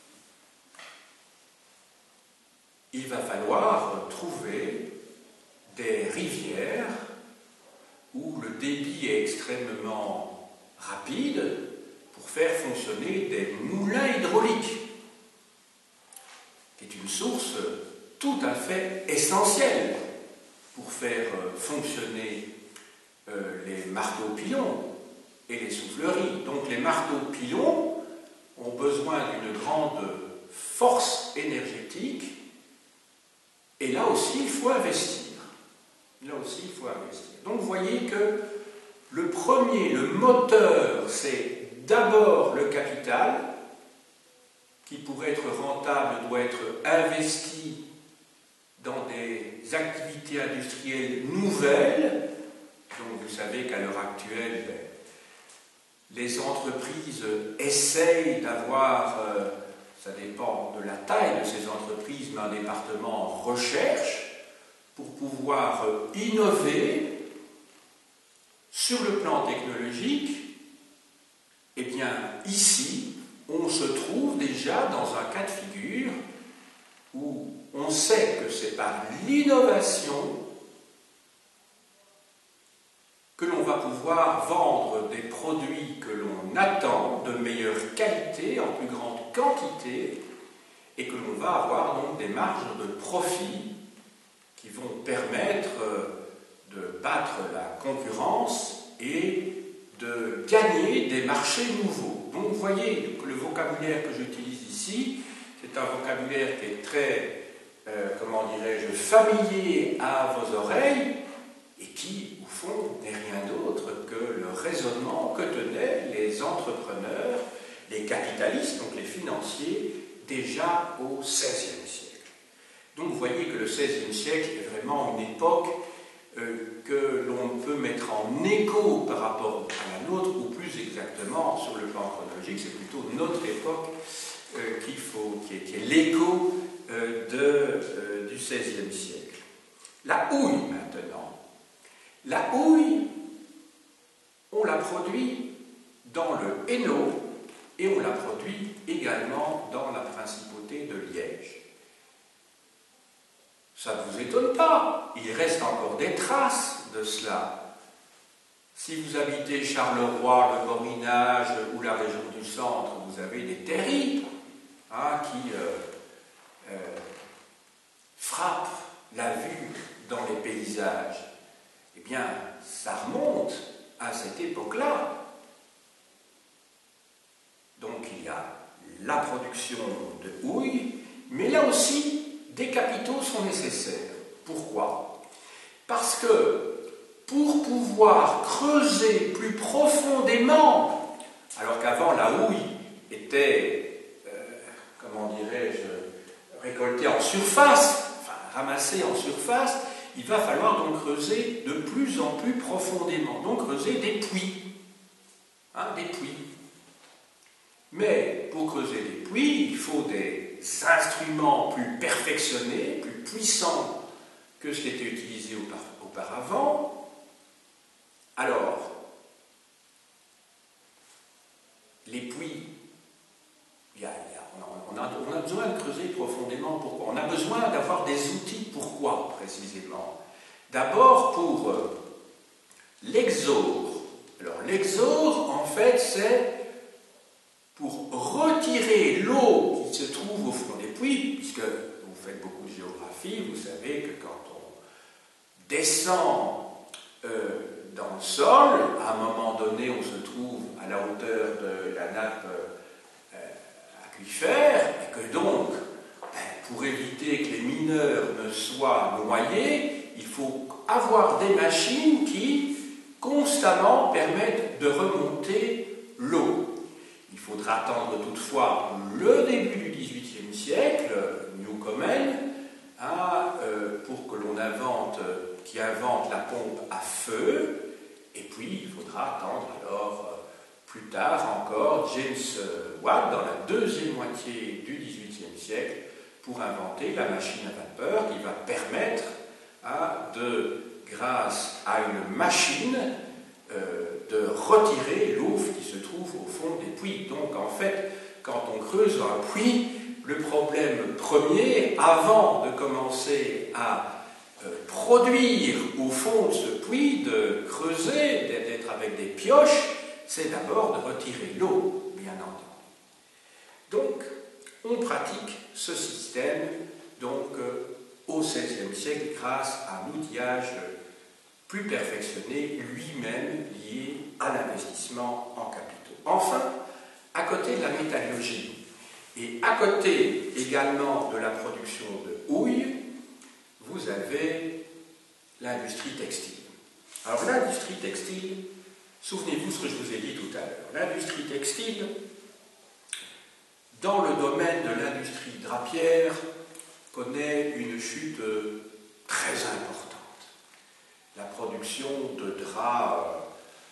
il va falloir trouver des rivières où le débit est extrêmement rapide pour faire fonctionner des moulins hydrauliques, qui est une source tout à fait essentielle pour faire fonctionner euh, les marteaux-pilons et les souffleries. Donc les marteaux-pilons ont besoin d'une grande force énergétique, et là aussi il faut investir. Là aussi il faut investir. Donc vous voyez que le premier, le moteur, c'est d'abord le capital, qui pour être rentable doit être investi dans des activités industrielles nouvelles. Donc vous savez qu'à l'heure actuelle, les entreprises essayent d'avoir, euh, ça dépend de la taille de ces entreprises, mais un département recherche pour pouvoir euh, innover sur le plan technologique. Eh bien, ici, on se trouve déjà dans un cas de figure où on sait que c'est par l'innovation que l'on va pouvoir vendre des produits que l'on attend de meilleure qualité, en plus grande quantité, et que l'on va avoir donc des marges de profit qui vont permettre de battre la concurrence et de gagner des marchés nouveaux. Donc vous voyez que le vocabulaire que j'utilise ici, c'est un vocabulaire qui est très, euh, comment dirais-je, familier à vos oreilles, et qui, au fond, n'est rien d'autre que le raisonnement que tenaient les entrepreneurs, les capitalistes, donc les financiers, déjà au seizième siècle. Donc vous voyez que le seizième siècle est vraiment une époque euh, que l'on peut mettre en écho par rapport à la nôtre, ou plus exactement, sur le plan chronologique, c'est plutôt notre époque euh, qu'il faut, qui est, qui est l'écho euh, de, euh, du seizième siècle. La houille, maintenant. La houille, on la produit dans le Hainaut et on la produit également dans la principauté de Liège. Ça ne vous étonne pas, il reste encore des traces de cela. Si vous habitez Charleroi, le Borinage ou la région du centre, vous avez des terris hein, qui euh, euh, frappent la vue dans les paysages. Eh bien, ça remonte à cette époque-là. Donc il y a la production de houille, mais là aussi, des capitaux sont nécessaires. Pourquoi? Parce que pour pouvoir creuser plus profondément, alors qu'avant la houille était, euh, comment dirais-je, récoltée en surface, enfin ramassée en surface, il va falloir donc creuser de plus en plus profondément, donc creuser des puits, hein, des puits. Mais pour creuser des puits, il faut des instruments plus perfectionnés, plus puissants que ce qui était utilisé auparavant. Alors, les puits, il y a, il y a, on, a, on a besoin de creuser profondément. Pourquoi? On a besoin d'avoir des outils. Pourquoi, précisément? D'abord, pour euh, l'exore. Alors, l'exore, en fait, c'est pour retirer l'eau qui se trouve au fond des puits, puisque vous faites beaucoup de géographie, vous savez que quand on descend euh, dans le sol, à un moment donné, on se trouve à la hauteur de la nappe euh, aquifère, et que donc, ben, pour éviter que les mineurs ne soient noyés, il faut avoir des machines qui constamment permettent de remonter l'eau. Il faudra attendre toutefois le début du dix-huitième siècle, Newcomen, hein, euh, pour que l'on invente, euh, qui invente la pompe à feu, et puis il faudra attendre alors euh, plus tard encore James Watt, dans la deuxième moitié du dix-huitième siècle, pour inventer la machine à vapeur qui va permettre, hein, de, grâce à une machine, euh, de retirer l'eau qui se trouve au fond des puits. Donc en fait, quand on creuse un puits, le problème premier, avant de commencer à euh, produire au fond de ce puits, de creuser, d'être avec des pioches, c'est d'abord de retirer l'eau, bien entendu. Donc, on pratique ce système donc, euh, au seizième siècle grâce à un outillage plus perfectionné, lui-même lié à l'investissement en capitaux. Enfin, à côté de la métallurgie et à côté également de la production de houille, vous avez l'industrie textile. Alors l'industrie textile, souvenez-vous ce que je vous ai dit tout à l'heure, l'industrie textile, dans le domaine de l'industrie drapière, connaît une chute très importante. La production de draps euh,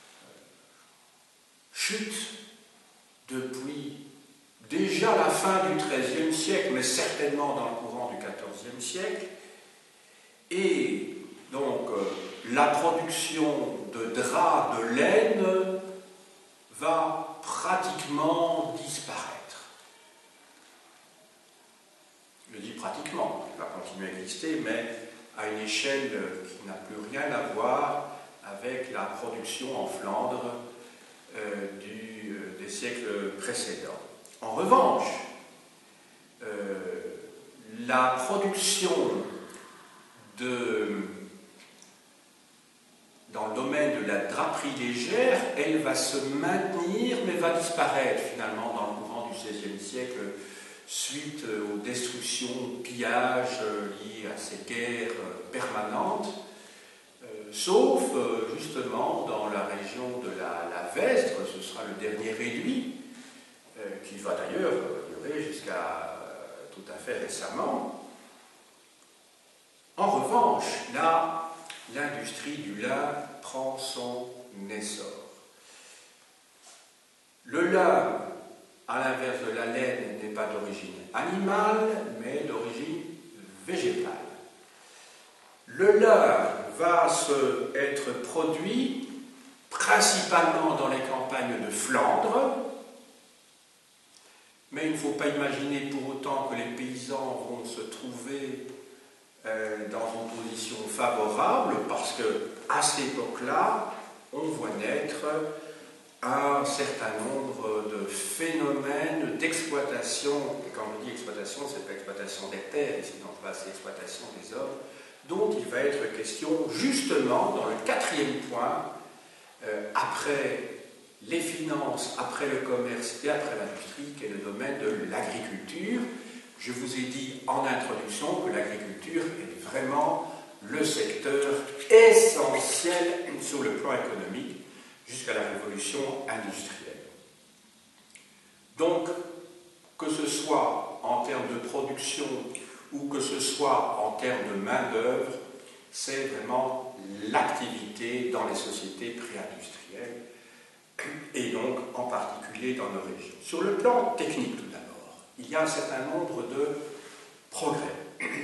chute depuis déjà la fin du treizième siècle, mais certainement dans le courant du quatorzième siècle. Et donc, euh, la production de draps de laine va pratiquement disparaître. Je dis pratiquement, elle va continuer à exister, mais à une échelle qui n'a plus rien à voir avec la production en Flandre euh, du, euh, des siècles précédents. En revanche, euh, la production de, dans le domaine de la draperie légère, elle va se maintenir, mais va disparaître finalement dans le courant du seizième siècle, suite aux destructions, aux pillages liés à ces guerres permanentes, euh, sauf euh, justement dans la région de la, la Vestre, ce sera le dernier réduit, euh, qui va d'ailleurs durer jusqu'à euh, tout à fait récemment. En revanche, là, l'industrie du lin prend son essor. Le lin, à l'inverse de la laine, n'est pas d'origine animale, mais d'origine végétale. Le lin va se, être produit principalement dans les campagnes de Flandre, mais il ne faut pas imaginer pour autant que les paysans vont se trouver euh, dans une position favorable, parce qu'à cette époque-là, on voit naître un certain nombre de phénomènes d'exploitation. Et quand on dit exploitation, c'est pas exploitation des terres, ici non pas, c'est exploitation des hommes, dont il va être question justement dans le quatrième point, euh, après les finances, après le commerce et après l'industrie, qui est le domaine de l'agriculture. Je vous ai dit en introduction que l'agriculture est vraiment le secteur essentiel sur le plan économique jusqu'à la révolution industrielle. Donc, que ce soit en termes de production ou que ce soit en termes de main-d'œuvre, c'est vraiment l'activité dans les sociétés pré-industrielles et donc en particulier dans nos régions. Sur le plan technique tout d'abord, il y a un certain nombre de progrès.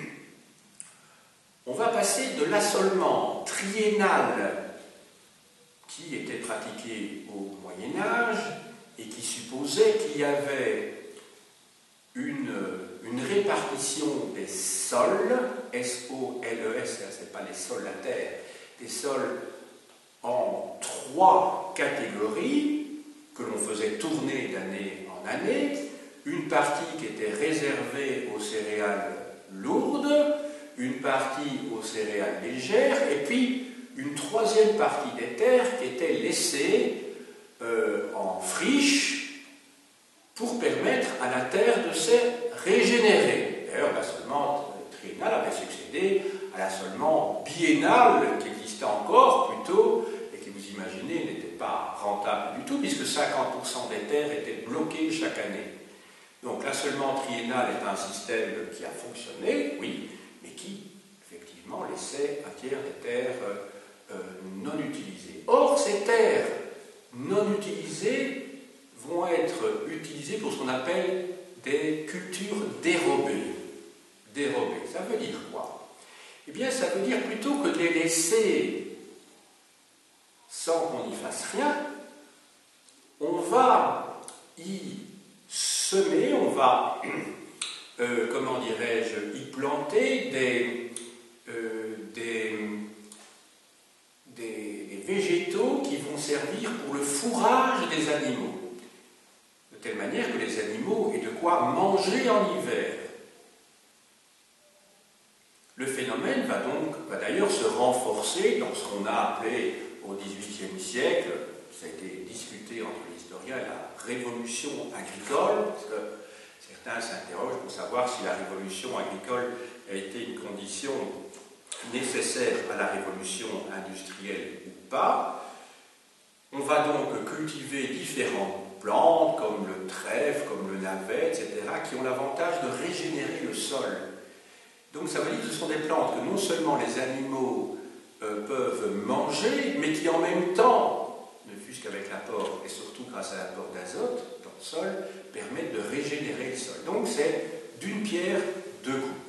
On va passer de l'assolement triennal qui était pratiqué au Moyen-Âge et qui supposait qu'il y avait une, une répartition des sols, S O L E S, ce n'est pas les sols, la terre, des sols en trois catégories que l'on faisait tourner d'année en année. Une partie qui était réservée aux céréales lourdes, une partie aux céréales légères, et puis une troisième partie des terres qui était laissée euh, en friche pour permettre à la terre de se régénérer. D'ailleurs, l'assolement triennal avait succédé à l'assolement biennal qui existait encore plutôt et qui, vous imaginez, n'était pas rentable du tout puisque cinquante pour cent des terres étaient bloquées chaque année. Donc l'assolement triennal est un système qui a fonctionné, oui, mais qui, effectivement, laissait un tiers des terres euh, non utilisées. Or, ces terres non utilisées vont être utilisées pour ce qu'on appelle des cultures dérobées. Dérobées, ça veut dire quoi? Eh bien, ça veut dire plutôt que de les laisser sans qu'on n'y fasse rien, on va y semer, on va, euh, comment dirais-je, y planter des, euh, des, des, des végétaux qui vont servir pour le fourrage des animaux, de telle manière que les animaux aient de quoi manger en hiver. Le phénomène va donc, va d'ailleurs se renforcer dans ce qu'on a appelé au dix-huitième siècle, ça a été discuté entre les historiens, la révolution agricole, parce que certains s'interrogent pour savoir si la révolution agricole a été une condition nécessaire à la révolution industrielle ou pas. On va donc cultiver différentes plantes, comme le trèfle, comme le navet, et cetera, qui ont l'avantage de régénérer le sol. Donc ça veut dire que ce sont des plantes que non seulement les animaux euh, peuvent manger, mais qui en même temps, ne fût-ce qu'avec l'apport, et surtout grâce à l'apport d'azote dans le sol, permettent de régénérer le sol. Donc c'est d'une pierre deux coups.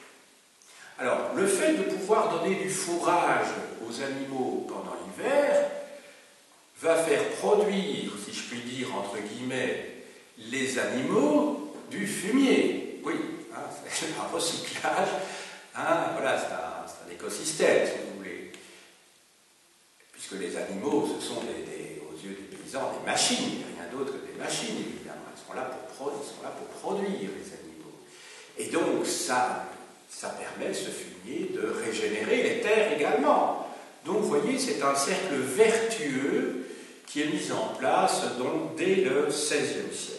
Alors, le fait de pouvoir donner du fourrage aux animaux pendant l'hiver va faire produire, si je puis dire, entre guillemets, les animaux du fumier. Oui, hein, c'est un recyclage, hein, voilà, c'est un, c'est un écosystème, si vous voulez. Puisque les animaux, ce sont, des, des, aux yeux des paysans, des machines, rien d'autre que des machines, évidemment. Ils sont là pour, ils sont là pour produire, les animaux. Et donc, ça, ça permet, ce fumier, de régénérer les terres également. Donc, vous voyez, c'est un cercle vertueux qui est mis en place donc, dès le seizième siècle.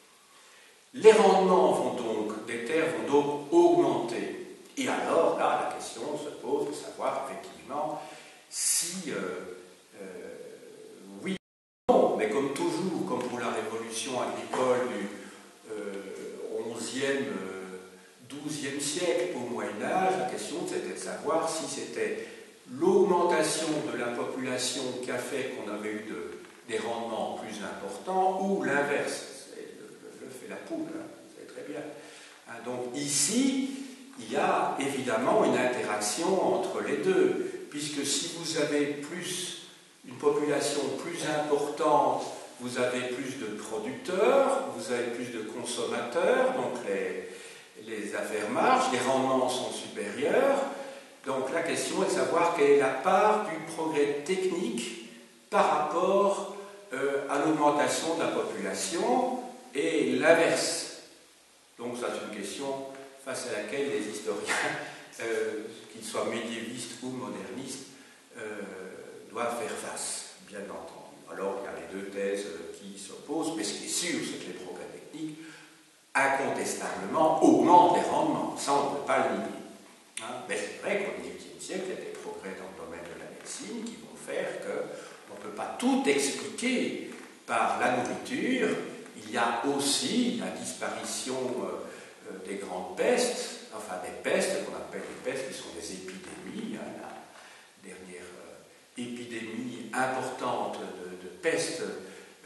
Les rendements vont donc, des terres vont donc augmenter. Et alors, là, la question se pose de savoir, effectivement, si, euh, euh, oui ou non, mais comme toujours, comme pour la révolution agricole du euh, onzième, douzième siècle au Moyen-Âge, la question c'était de savoir si c'était l'augmentation de la population qui a fait qu'on avait eu de, des rendements plus importants ou l'inverse. C'est le, le fait la poule, hein, vous savez très bien. Hein, donc ici, il y a évidemment une interaction entre les deux, puisque si vous avez plus, une population plus importante, vous avez plus de producteurs, vous avez plus de consommateurs, donc les, les affaires marchent, les rendements sont supérieurs. Donc la question est de savoir quelle est la part du progrès technique par rapport euh, à l'augmentation de la population et l'inverse. Donc ça c'est une question face à laquelle les historiens, euh, qu'ils soient médiévistes ou modernistes, euh, doivent faire face, bien entendu. Alors il y a les deux thèses qui s'opposent, mais ce qui est sûr, c'est que les progrès techniques, incontestablement, augmentent les rendements. Ça, on ne peut pas le nier. Hein? Mais c'est vrai qu'au dix-huitième siècle, il y a des progrès dans le domaine de la médecine qui vont faire qu'on ne peut pas tout expliquer par la nourriture. Il y a aussi la disparition euh, des grandes pestes, enfin des pestes qu'on appelle des pestes qui sont des épidémies. Hein, la dernière euh, épidémie importante de, de peste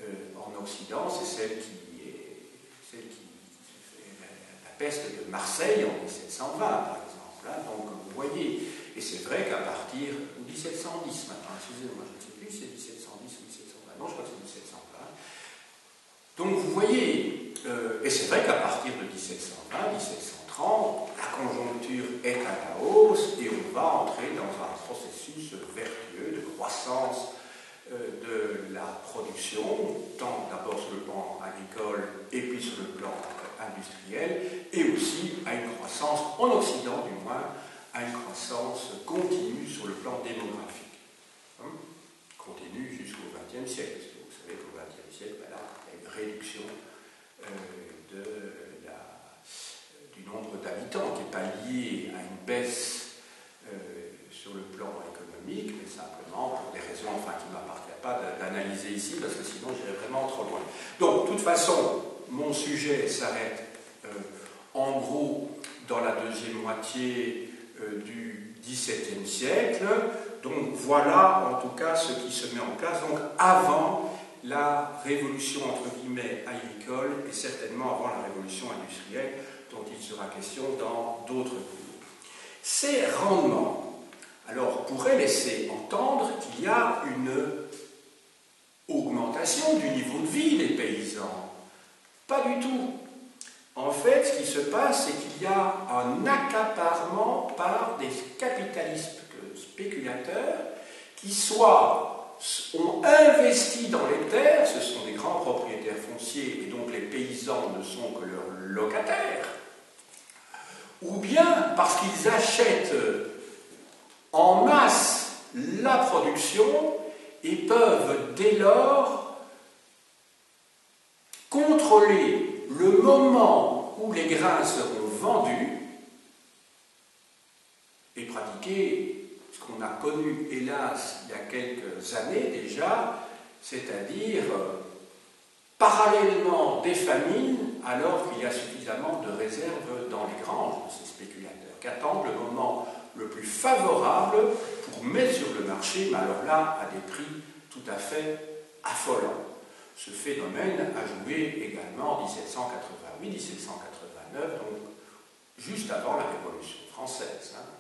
euh, en Occident, c'est celle qui est celle qui, qui fait la, la peste de Marseille en mille sept cent vingt, par exemple. Hein. Donc, vous voyez, et c'est vrai qu'à partir de mille sept cent dix maintenant, excusez-moi, je ne sais plus si c'est mille sept cent dix ou mille sept cent vingt, non, je crois que c'est mille sept cent vingt. Donc, vous voyez, euh, et c'est vrai qu'à partir de mille sept cent vingt, mille sept cent trente, la conjoncture est à la hausse et on va entrer dans un processus vertueux de croissance euh, de la production, tant d'abord sur le plan agricole et puis sur le plan industriel, et aussi à une croissance, en Occident du moins, à une croissance continue sur le plan démographique. Hein, continue jusqu'au vingtième siècle, parce que vous savez qu'au vingtième siècle, ben là, il y a une réduction euh, de la du nombre d'habitants, qui n'est pas lié à une baisse euh, sur le plan économique, mais simplement pour des raisons enfin, qui ne m'appartiennent pas d'analyser ici, parce que sinon j'irais vraiment trop loin. Donc, de toute façon, mon sujet s'arrête euh, en gros dans la deuxième moitié euh, du dix-septième siècle. Donc, voilà en tout cas ce qui se met en place, donc avant la révolution entre guillemets agricole et certainement avant la révolution industrielle, dont il sera question dans d'autres cours. Ces rendements, alors, pourraient laisser entendre qu'il y a une augmentation du niveau de vie des paysans. Pas du tout. En fait, ce qui se passe, c'est qu'il y a un accaparement par des capitalistes spéculateurs qui soit ont investi dans les terres, ce sont des grands propriétaires fonciers, et donc les paysans ne sont que leurs locataires, ou bien parce qu'ils achètent en masse la production et peuvent dès lors contrôler le moment où les grains seront vendus et pratiquer ce qu'on a connu, hélas, il y a quelques années déjà, c'est-à-dire euh, parallèlement des famines, alors qu'il y a suffisamment de réserves dans les granges de ces spéculateurs, qu'attendent le moment le plus favorable pour mettre sur le marché, mais alors là, à des prix tout à fait affolants. Ce phénomène a joué également en dix-sept cent quatre-vingt-huit dix-sept cent quatre-vingt-neuf, donc juste avant la Révolution française. Hein.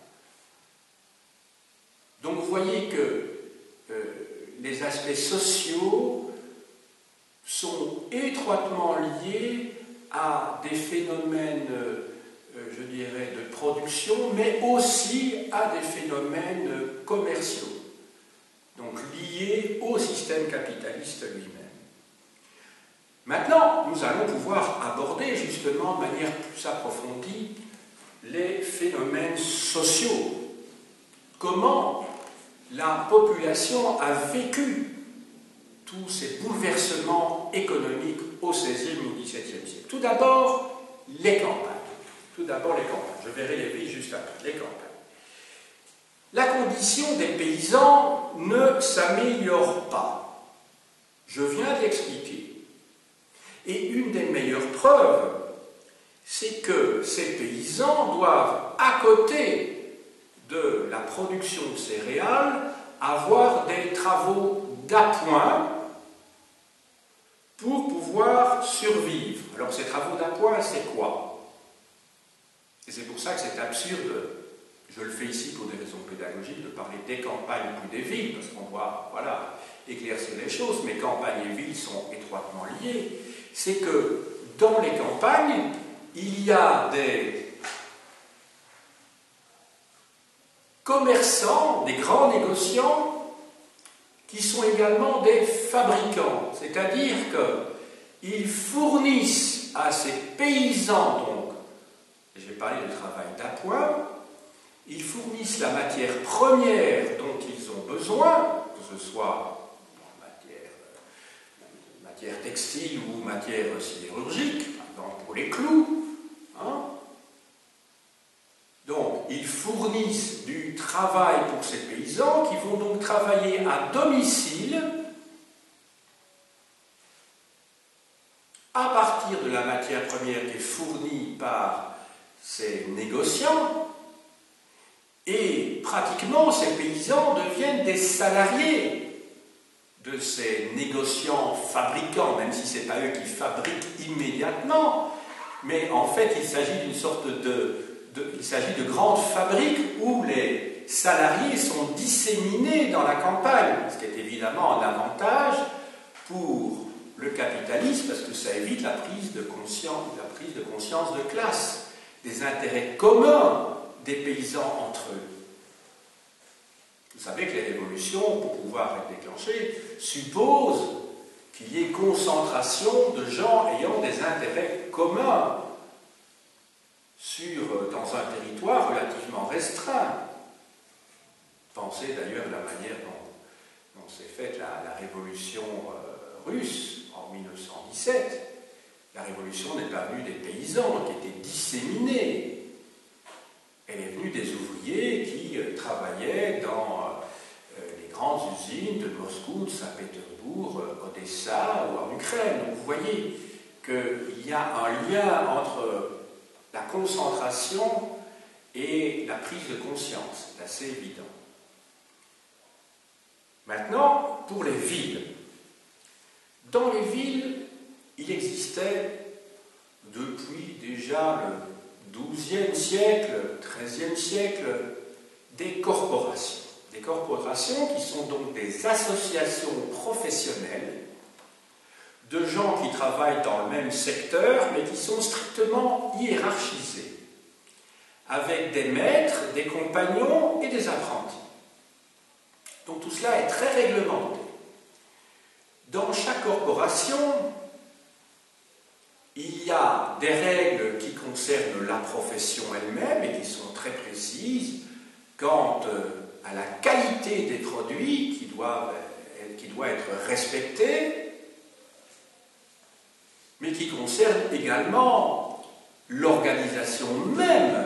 Donc vous voyez que euh, les aspects sociaux sont étroitement liés à des phénomènes, euh, je dirais, de production, mais aussi à des phénomènes commerciaux, donc liés au système capitaliste lui-même. Maintenant, nous allons pouvoir aborder justement de manière plus approfondie les phénomènes sociaux. Comment la population a vécu tous ces bouleversements économiques au seizième ou dix-septième siècle. Tout d'abord, les campagnes. Tout d'abord, les campagnes. Je verrai les villes juste après. Les campagnes. La condition des paysans ne s'améliore pas. Je viens de l'expliquer. Et une des meilleures preuves, c'est que ces paysans doivent, à côté de la production de céréales, avoir des travaux d'appoint pour pouvoir survivre. Alors ces travaux d'appoint, c'est quoi? Et c'est pour ça que c'est absurde, je le fais ici pour des raisons pédagogiques, de parler des campagnes ou des villes, parce qu'on doit, voilà, éclaircir les choses, mais campagnes et villes sont étroitement liées. C'est que dans les campagnes, il y a des commerçants, des grands négociants, qui sont également des fabricants. C'est-à-dire qu'ils fournissent à ces paysans, donc, je vais parler de travail d'appoint, ils fournissent la matière première dont ils ont besoin, que ce soit matière textile ou matière sidérurgique, par exemple pour les clous. Hein. Donc, ils fournissent du travail pour ces paysans qui vont donc travailler à domicile à partir de la matière première qui est fournie par ces négociants, et pratiquement ces paysans deviennent des salariés de ces négociants fabricants, même si ce n'est pas eux qui fabriquent immédiatement, mais en fait il s'agit d'une sorte de, de, il s'agit de grandes fabriques où les salariés sont disséminés dans la campagne, ce qui est évidemment un avantage pour le capitalisme, parce que ça évite la prise de conscience, la prise de conscience de classe, des intérêts communs des paysans entre eux. Vous savez que les révolutions, pour pouvoir être déclenchées, supposent qu'il y ait concentration de gens ayant des intérêts communs sur, dans un territoire relativement restreint. Pensez d'ailleurs la manière dont, dont s'est faite la, la révolution euh, russe en mille neuf cent dix-sept. La révolution n'est pas venue des paysans qui étaient disséminés. Elle est venue des ouvriers qui euh, travaillaient dans euh, les grandes usines de Moscou, de Saint-Pétersbourg, euh, Odessa ou en Ukraine. Donc vous voyez qu'il y a un lien entre la concentration et la prise de conscience. C'est assez évident. Maintenant, pour les villes. Dans les villes, il existait depuis déjà le douzième siècle, treizième siècle, des corporations. Des corporations qui sont donc des associations professionnelles de gens qui travaillent dans le même secteur, mais qui sont strictement hiérarchisés, avec des maîtres, des compagnons et des apprentis. Donc tout cela est très réglementé. Dans chaque corporation, il y a des règles qui concernent la profession elle-même et qui sont très précises quant à la qualité des produits qui doivent, qui doit être respectée, mais qui concernent également l'organisation même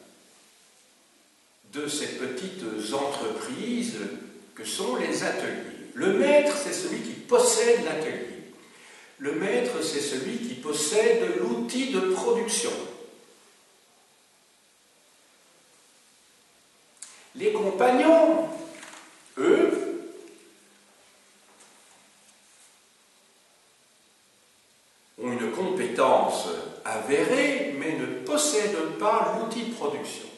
de ces petites entreprises que sont les ateliers. Le maître, c'est celui qui possède l'atelier. Le maître, c'est celui qui possède l'outil de production. Les compagnons, eux, ont une compétence avérée, mais ne possèdent pas l'outil de production.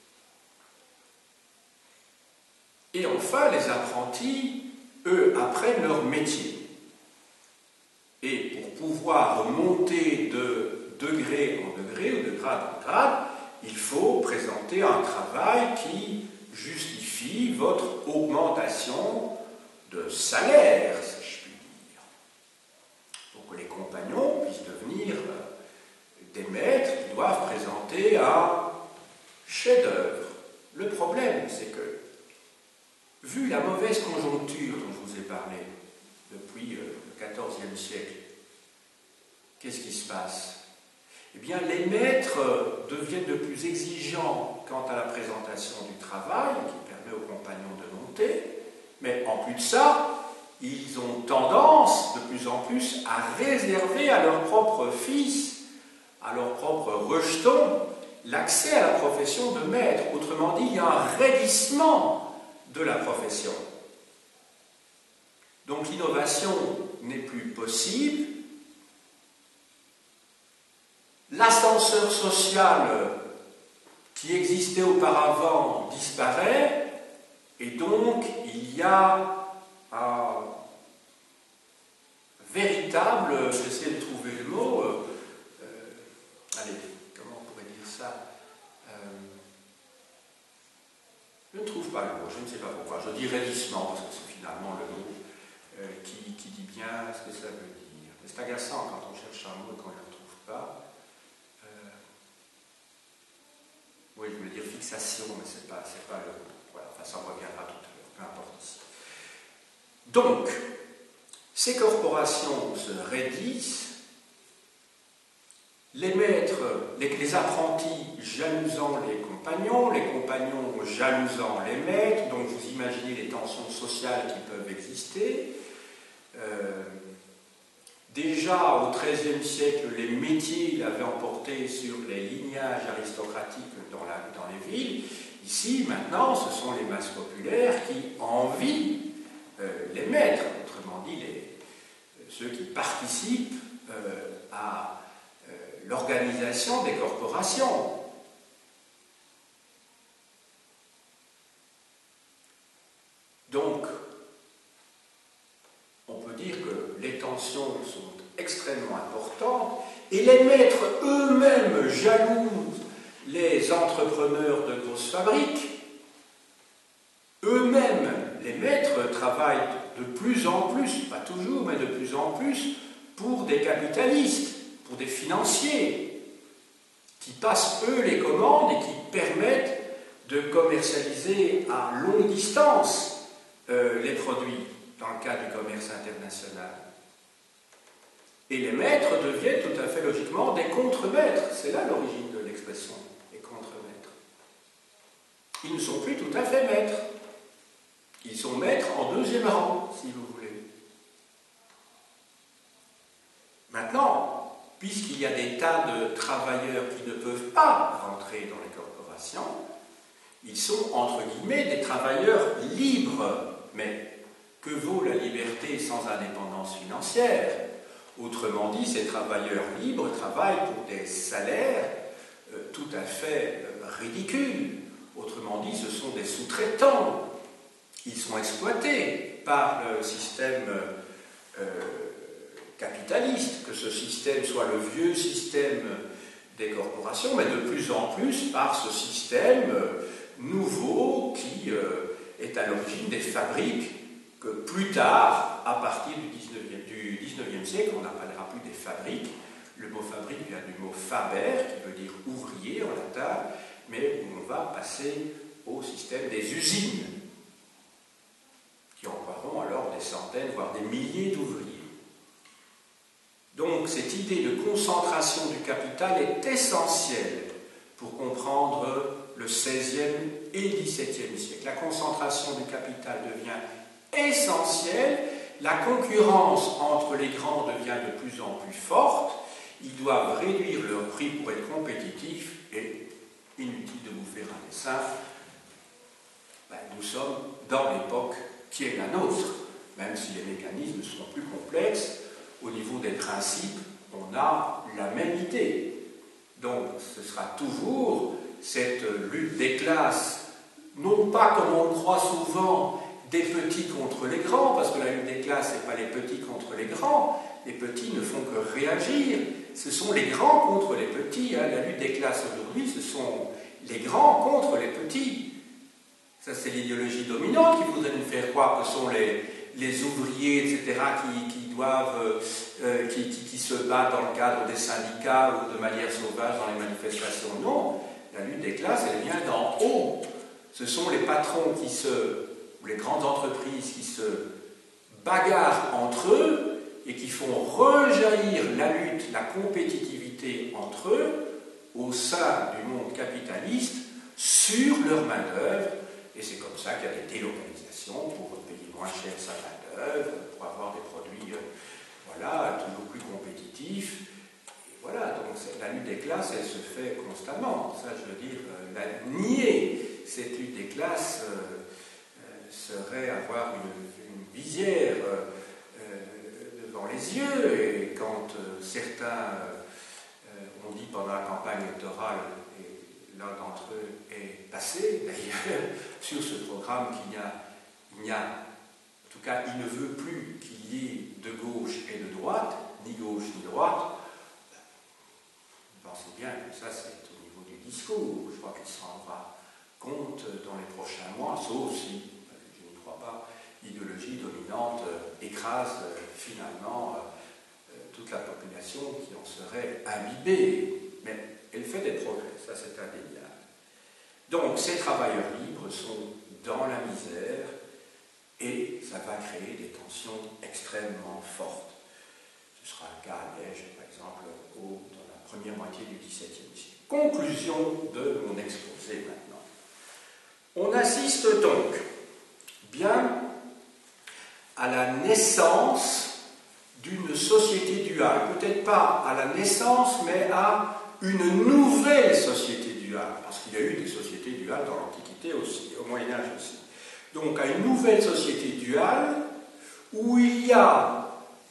Et enfin, les apprentis, eux, apprennent leur métier. Et pour pouvoir monter de degré en degré ou de grade en grade, il faut présenter un travail qui justifie votre augmentation de salaire, si je puis dire. Pour que les compagnons puissent devenir des maîtres qui doivent présenter un chef-d'œuvre. Le problème, c'est que, vu la mauvaise conjoncture dont je vous ai parlé depuis le quatorzième siècle, qu'est-ce qui se passe? Eh bien, les maîtres deviennent de plus exigeants quant à la présentation du travail, qui permet aux compagnons de monter, mais en plus de ça, ils ont tendance de plus en plus à réserver à leurs propres fils, à leurs propres rejetons, l'accès à la profession de maître. Autrement dit, il y a un raidissement de la profession. Donc l'innovation n'est plus possible. L'ascenseur social qui existait auparavant disparaît, et donc il y a un véritable, j'essaie de trouver le mot, euh, euh, allez, comment on pourrait dire ça, euh, je ne trouve pas le mot, je ne sais pas pourquoi, je dis raidissement, parce que c'est finalement le mot euh, qui, qui dit bien ce que ça veut dire. C'est agaçant quand on cherche un mot et qu'on ne le trouve pas. Oui, je voulais dire fixation, mais ce n'est pas, c'est pas le... Voilà, enfin, ça reviendra tout à l'heure, peu importe ici. Donc, ces corporations se raidissent, les maîtres, les, les apprentis jalousant les compagnons, les compagnons jalousant les maîtres, donc vous imaginez les tensions sociales qui peuvent exister. Euh, Déjà au treizième siècle, les métiers avaient emporté sur les lignages aristocratiques dans, la, dans les villes. Ici, maintenant, ce sont les masses populaires qui envient euh, les maîtres. Autrement autrement dit les, ceux qui participent euh, à euh, l'organisation des corporations. Donc, on peut dire que les tensions sont extrêmement importantes et les maîtres eux-mêmes jalousent les entrepreneurs de grosses fabriques. Eux-mêmes, les maîtres travaillent de plus en plus, pas toujours, mais de plus en plus, pour des capitalistes, pour des financiers, qui passent eux les commandes et qui permettent de commercialiser à longue distance euh, les produits dans le cadre du commerce international. Et les maîtres deviennent tout à fait logiquement des contre-maîtres. C'est là l'origine de l'expression, les contre-maîtres. Ils ne sont plus tout à fait maîtres. Ils sont maîtres en deuxième rang, si vous voulez. Maintenant, puisqu'il y a des tas de travailleurs qui ne peuvent pas rentrer dans les corporations, ils sont, entre guillemets, des travailleurs libres. Mais que vaut la liberté sans indépendance financière? Autrement dit, ces travailleurs libres travaillent pour des salaires euh, tout à fait euh, ridicules. Autrement dit, ce sont des sous-traitants. Ils sont exploités par le système euh, capitaliste, que ce système soit le vieux système des corporations, mais de plus en plus par ce système euh, nouveau qui euh, est à l'origine des fabriques que plus tard, à partir du dix-neuvième siècle, on n'appellera plus des fabriques. Le mot fabrique vient du mot faber, qui veut dire ouvrier en latin, mais on va passer au système des usines, qui emploieront alors des centaines, voire des milliers d'ouvriers. Donc cette idée de concentration du capital est essentielle pour comprendre le seizième et dix-septième siècle. La concentration du capital devient essentielle, la concurrence entre les grands devient de plus en plus forte, ils doivent réduire leur prix pour être compétitifs et, inutile de vous faire un dessin, ben, nous sommes dans l'époque qui est la nôtre, même si les mécanismes sont plus complexes, au niveau des principes, on a la même idée. Donc ce sera toujours cette lutte des classes, non pas comme on le croit souvent, des petits contre les grands, parce que la lutte des classes, ce n'est pas les petits contre les grands, les petits ne font que réagir, ce sont les grands contre les petits, hein. La lutte des classes aujourd'hui, ce sont les grands contre les petits. Ça, c'est l'idéologie dominante qui voudrait nous faire croire que ce sont les, les ouvriers, et cetera, qui, qui doivent, euh, qui, qui, qui se battent dans le cadre des syndicats ou de manière sauvage dans les manifestations. Non, la lutte des classes, elle vient d'en haut. Ce sont les patrons qui se, ou les grandes entreprises qui se bagarrent entre eux et qui font rejaillir la lutte, la compétitivité entre eux au sein du monde capitaliste sur leur main-d'œuvre. Et c'est comme ça qu'il y a des délocalisations pour payer moins cher sa main-d'œuvre, pour avoir des produits euh, voilà, toujours plus compétitifs. Et voilà, donc la lutte des classes, elle se fait constamment. Ça, je veux dire, euh, la, nier cette lutte des classes euh, euh, serait avoir une, une visière euh, euh, devant les yeux. Et quand euh, certains euh, ont dit pendant la campagne électorale, l'un d'entre eux est passé, d'ailleurs, sur ce programme qu'il n'y a, il n'y a, en tout cas, il ne veut plus qu'il y ait de gauche et de droite, ni gauche ni droite. Vous pensez bien que ça, c'est au niveau du discours. Je crois qu'il se rendra compte dans les prochains mois, sauf si, je ne crois pas, l'idéologie dominante écrase finalement toute la population qui en serait imbibée. Mais elle fait des progrès, ça c'est indéniable. Donc ces travailleurs libres sont dans la misère et ça va créer des tensions extrêmement fortes. Ce sera le cas à Liège, par exemple, au, dans la première moitié du dix-septième siècle. Conclusion de mon exposé maintenant. On assiste donc bien à la naissance d'une société duale. Peut-être pas à la naissance, mais à une nouvelle société duale, parce qu'il y a eu des sociétés duales dans l'Antiquité aussi, au Moyen-Âge aussi. Donc à une nouvelle société duale où il y a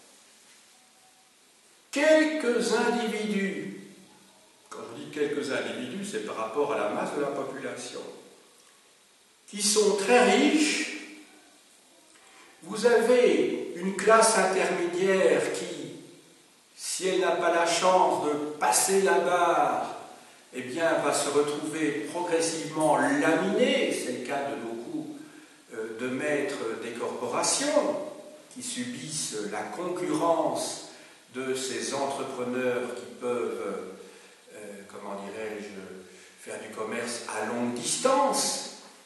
quelques individus, quand je dis quelques individus, c'est par rapport à la masse de la population, qui sont très riches. Vous avez une classe intermédiaire qui, si elle n'a pas la chance de passer la barre, eh bien, va se retrouver progressivement laminée. C'est le cas de beaucoup euh, de maîtres des corporations qui subissent la concurrence de ces entrepreneurs qui peuvent, euh, comment dirais-je, faire du commerce à longue distance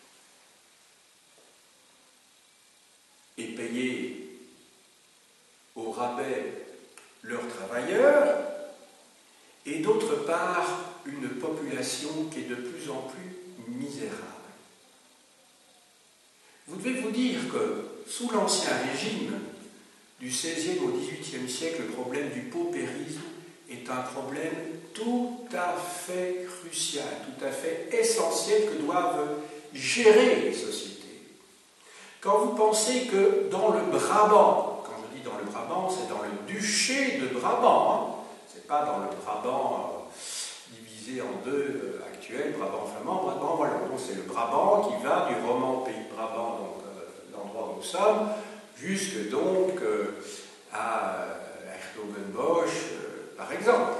et payer au rabais leurs travailleurs, et d'autre part, une population qui est de plus en plus misérable. Vous devez vous dire que, sous l'Ancien Régime, du seizième au dix-huitième siècle, le problème du paupérisme est un problème tout à fait crucial, tout à fait essentiel que doivent gérer les sociétés. Quand vous pensez que dans le Brabant, quand je dis dans le Brabant, c'est dans le duché de Brabant, hein, c'est pas dans le Brabant euh, divisé en deux euh, actuel, Brabant flamand, Brabant wallon. Donc c'est le Brabant qui va du roman pays de Brabant, donc euh, l'endroit où nous sommes, jusque donc euh, à Hertogenbosch, euh, par exemple.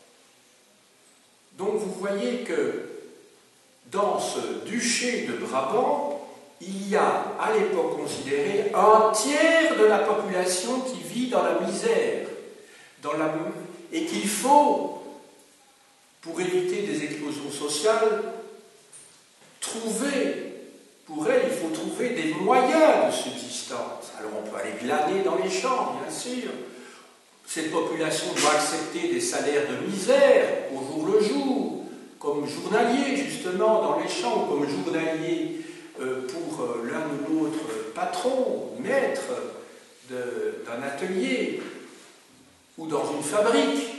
Donc vous voyez que dans ce duché de Brabant, il y a à l'époque considéré un tiers de la population qui vit dans la misère, dans la... et qu'il faut, pour éviter des explosions sociales, trouver, pour elle, il faut trouver des moyens de subsistance. Alors on peut aller glaner dans les champs, bien sûr. Cette population doit accepter des salaires de misère au jour le jour, comme journalier justement dans les champs, ou comme journalier euh, pour euh, l'un ou l'autre patron, maître d'un atelier ou dans une fabrique.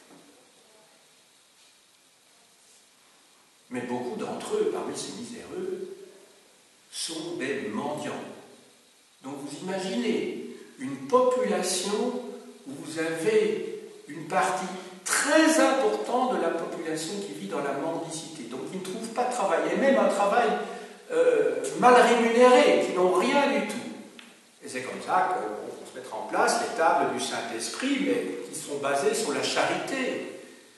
Mais beaucoup d'entre eux, parmi ces miséreux, sont des mendiants. Donc vous imaginez une population où vous avez une partie très importante de la population qui vit dans la mendicité, donc qui ne trouve pas de travail, et même un travail euh, mal rémunéré, qui n'ont rien du tout. Et c'est comme ça qu'on se mettra en place les tables du Saint-Esprit, mais qui sont basées sur la charité.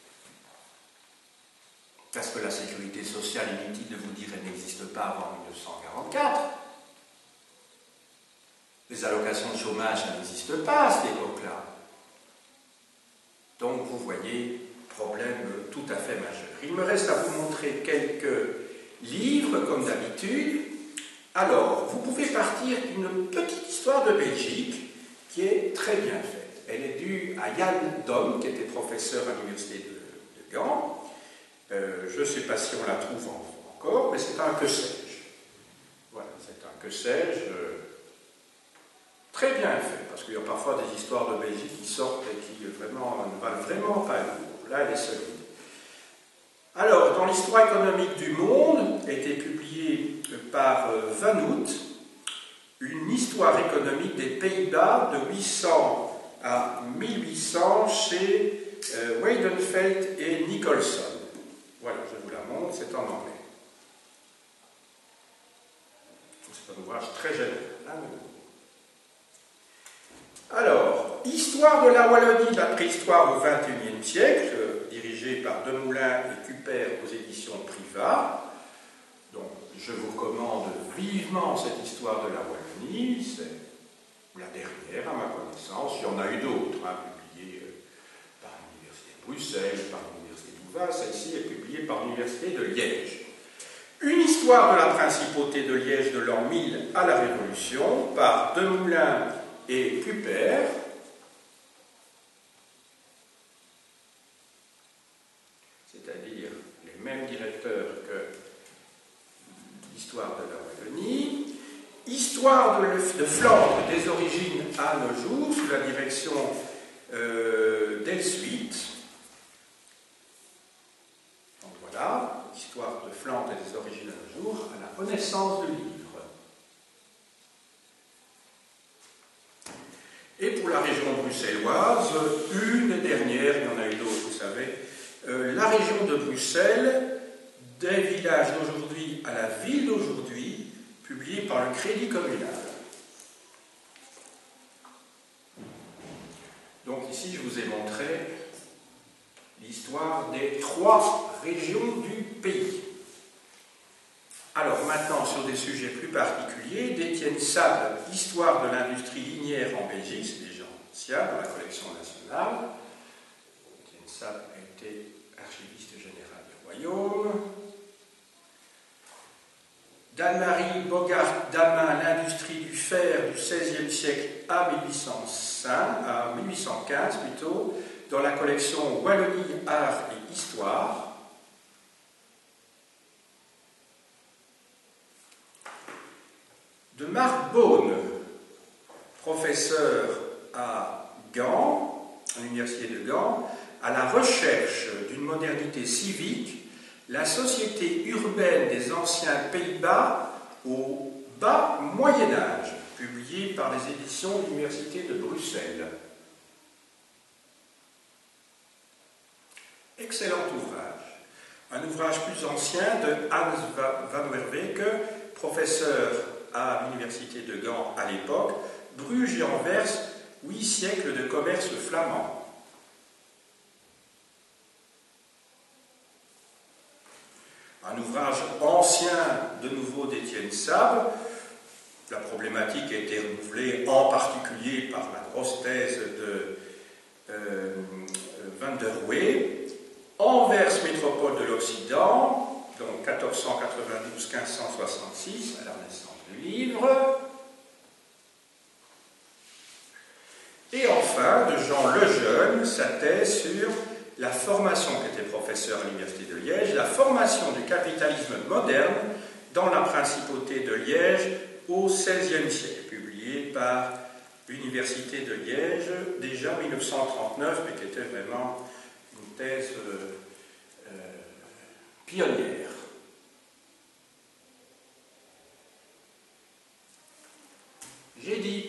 Parce que la sécurité sociale, inutile de vous dire, elle n'existe pas avant mille neuf cent quarante-quatre. Les allocations de chômage, ça n'existe pas à cette époque-là. Donc, vous voyez, problème tout à fait majeur. Il me reste à vous montrer quelques livres, comme d'habitude. Alors, vous pouvez partir d'une petite histoire de Belgique qui est très bien faite. Elle est due à Jan Dom, qui était professeur à l'université de, de Gand. Euh, je ne sais pas si on la trouve en, encore, mais c'est un que sais-je. Voilà, c'est un que sais-je euh, très bien fait, parce qu'il y a parfois des histoires de Belgique qui sortent et qui vraiment, ne valent vraiment pas le coup. Là, elle est solide. Alors, dans l'histoire économique du monde, a été publiée par euh, Van Hout, une histoire économique des Pays-Bas de huit cents à mille huit cents chez euh, Weidenfeld et Nicholson. Voilà, je vous la montre, c'est en anglais. C'est un ouvrage très généreux. Alors, histoire de la Wallonie, la préhistoire au vingt et unième siècle, dirigée par Demoulin et Cuper aux éditions Privat. Donc, je vous recommande vivement cette histoire de la Wallonie. C'est la dernière, à ma connaissance. Il y en a eu d'autres, hein, publiées par l'Université de Bruxelles, par l'Université d'Ouva. Celle-ci est publiée par l'Université de Liège. Une histoire de la principauté de Liège de l'an mille à la Révolution, par Demoulin et Cuper. C'est-à-dire les mêmes directeurs que l'histoire de la Wallonie. Histoire de, de Flandre des origines à nos jours, sous la direction euh, d'Elsuit. Donc voilà, histoire de Flandre et des origines à nos jours, à la connaissance du livre. bruxelloise, une dernière, il y en a eu d'autres, vous savez, euh, la région de Bruxelles, des villages d'aujourd'hui à la ville d'aujourd'hui, publié par le Crédit communal. Donc ici, je vous ai montré l'histoire des trois régions du pays. Alors maintenant, sur des sujets plus particuliers, d'Étienne Sable, Histoire de l'industrie linéaire en Belgique, c'est déjà ancien dans la collection nationale. Étienne Sable a été archiviste général du Royaume. d'Anne-Marie Bogart-Damin, l'industrie du fer du seizième siècle à mille huit cent cinq, à mille huit cent quinze plutôt, dans la collection Wallonie, Art et Histoire. De Marc Beaune, professeur à Gand, à l'université de Gand, à la recherche d'une modernité civique, la société urbaine des anciens Pays-Bas au bas Moyen-Âge, publié par les éditions de l'Université de Bruxelles. Excellent ouvrage. Un ouvrage plus ancien de Hans van Werweke, professeur à l'Université de Gand à l'époque, Bruges et Anvers, huit siècles de commerce flamand. Un ouvrage ancien, de nouveau, d'Étienne Sable. La problématique a été renouvelée en particulier par la grosse thèse de euh, Van der Rohe. Anvers, métropole de l'Occident, donc quatorze cent quatre-vingt-douze à quinze cent soixante-six, à la naissance du livre. Et enfin, de Jean Lejeune, sa thèse sur la formation, qui était professeur à l'Université de Liège, la formation du capitalisme moderne dans la principauté de Liège au seizième siècle, publié par l'Université de Liège, déjà en mille neuf cent trente-neuf, mais qui était vraiment une thèse euh, euh, pionnière. J'ai dit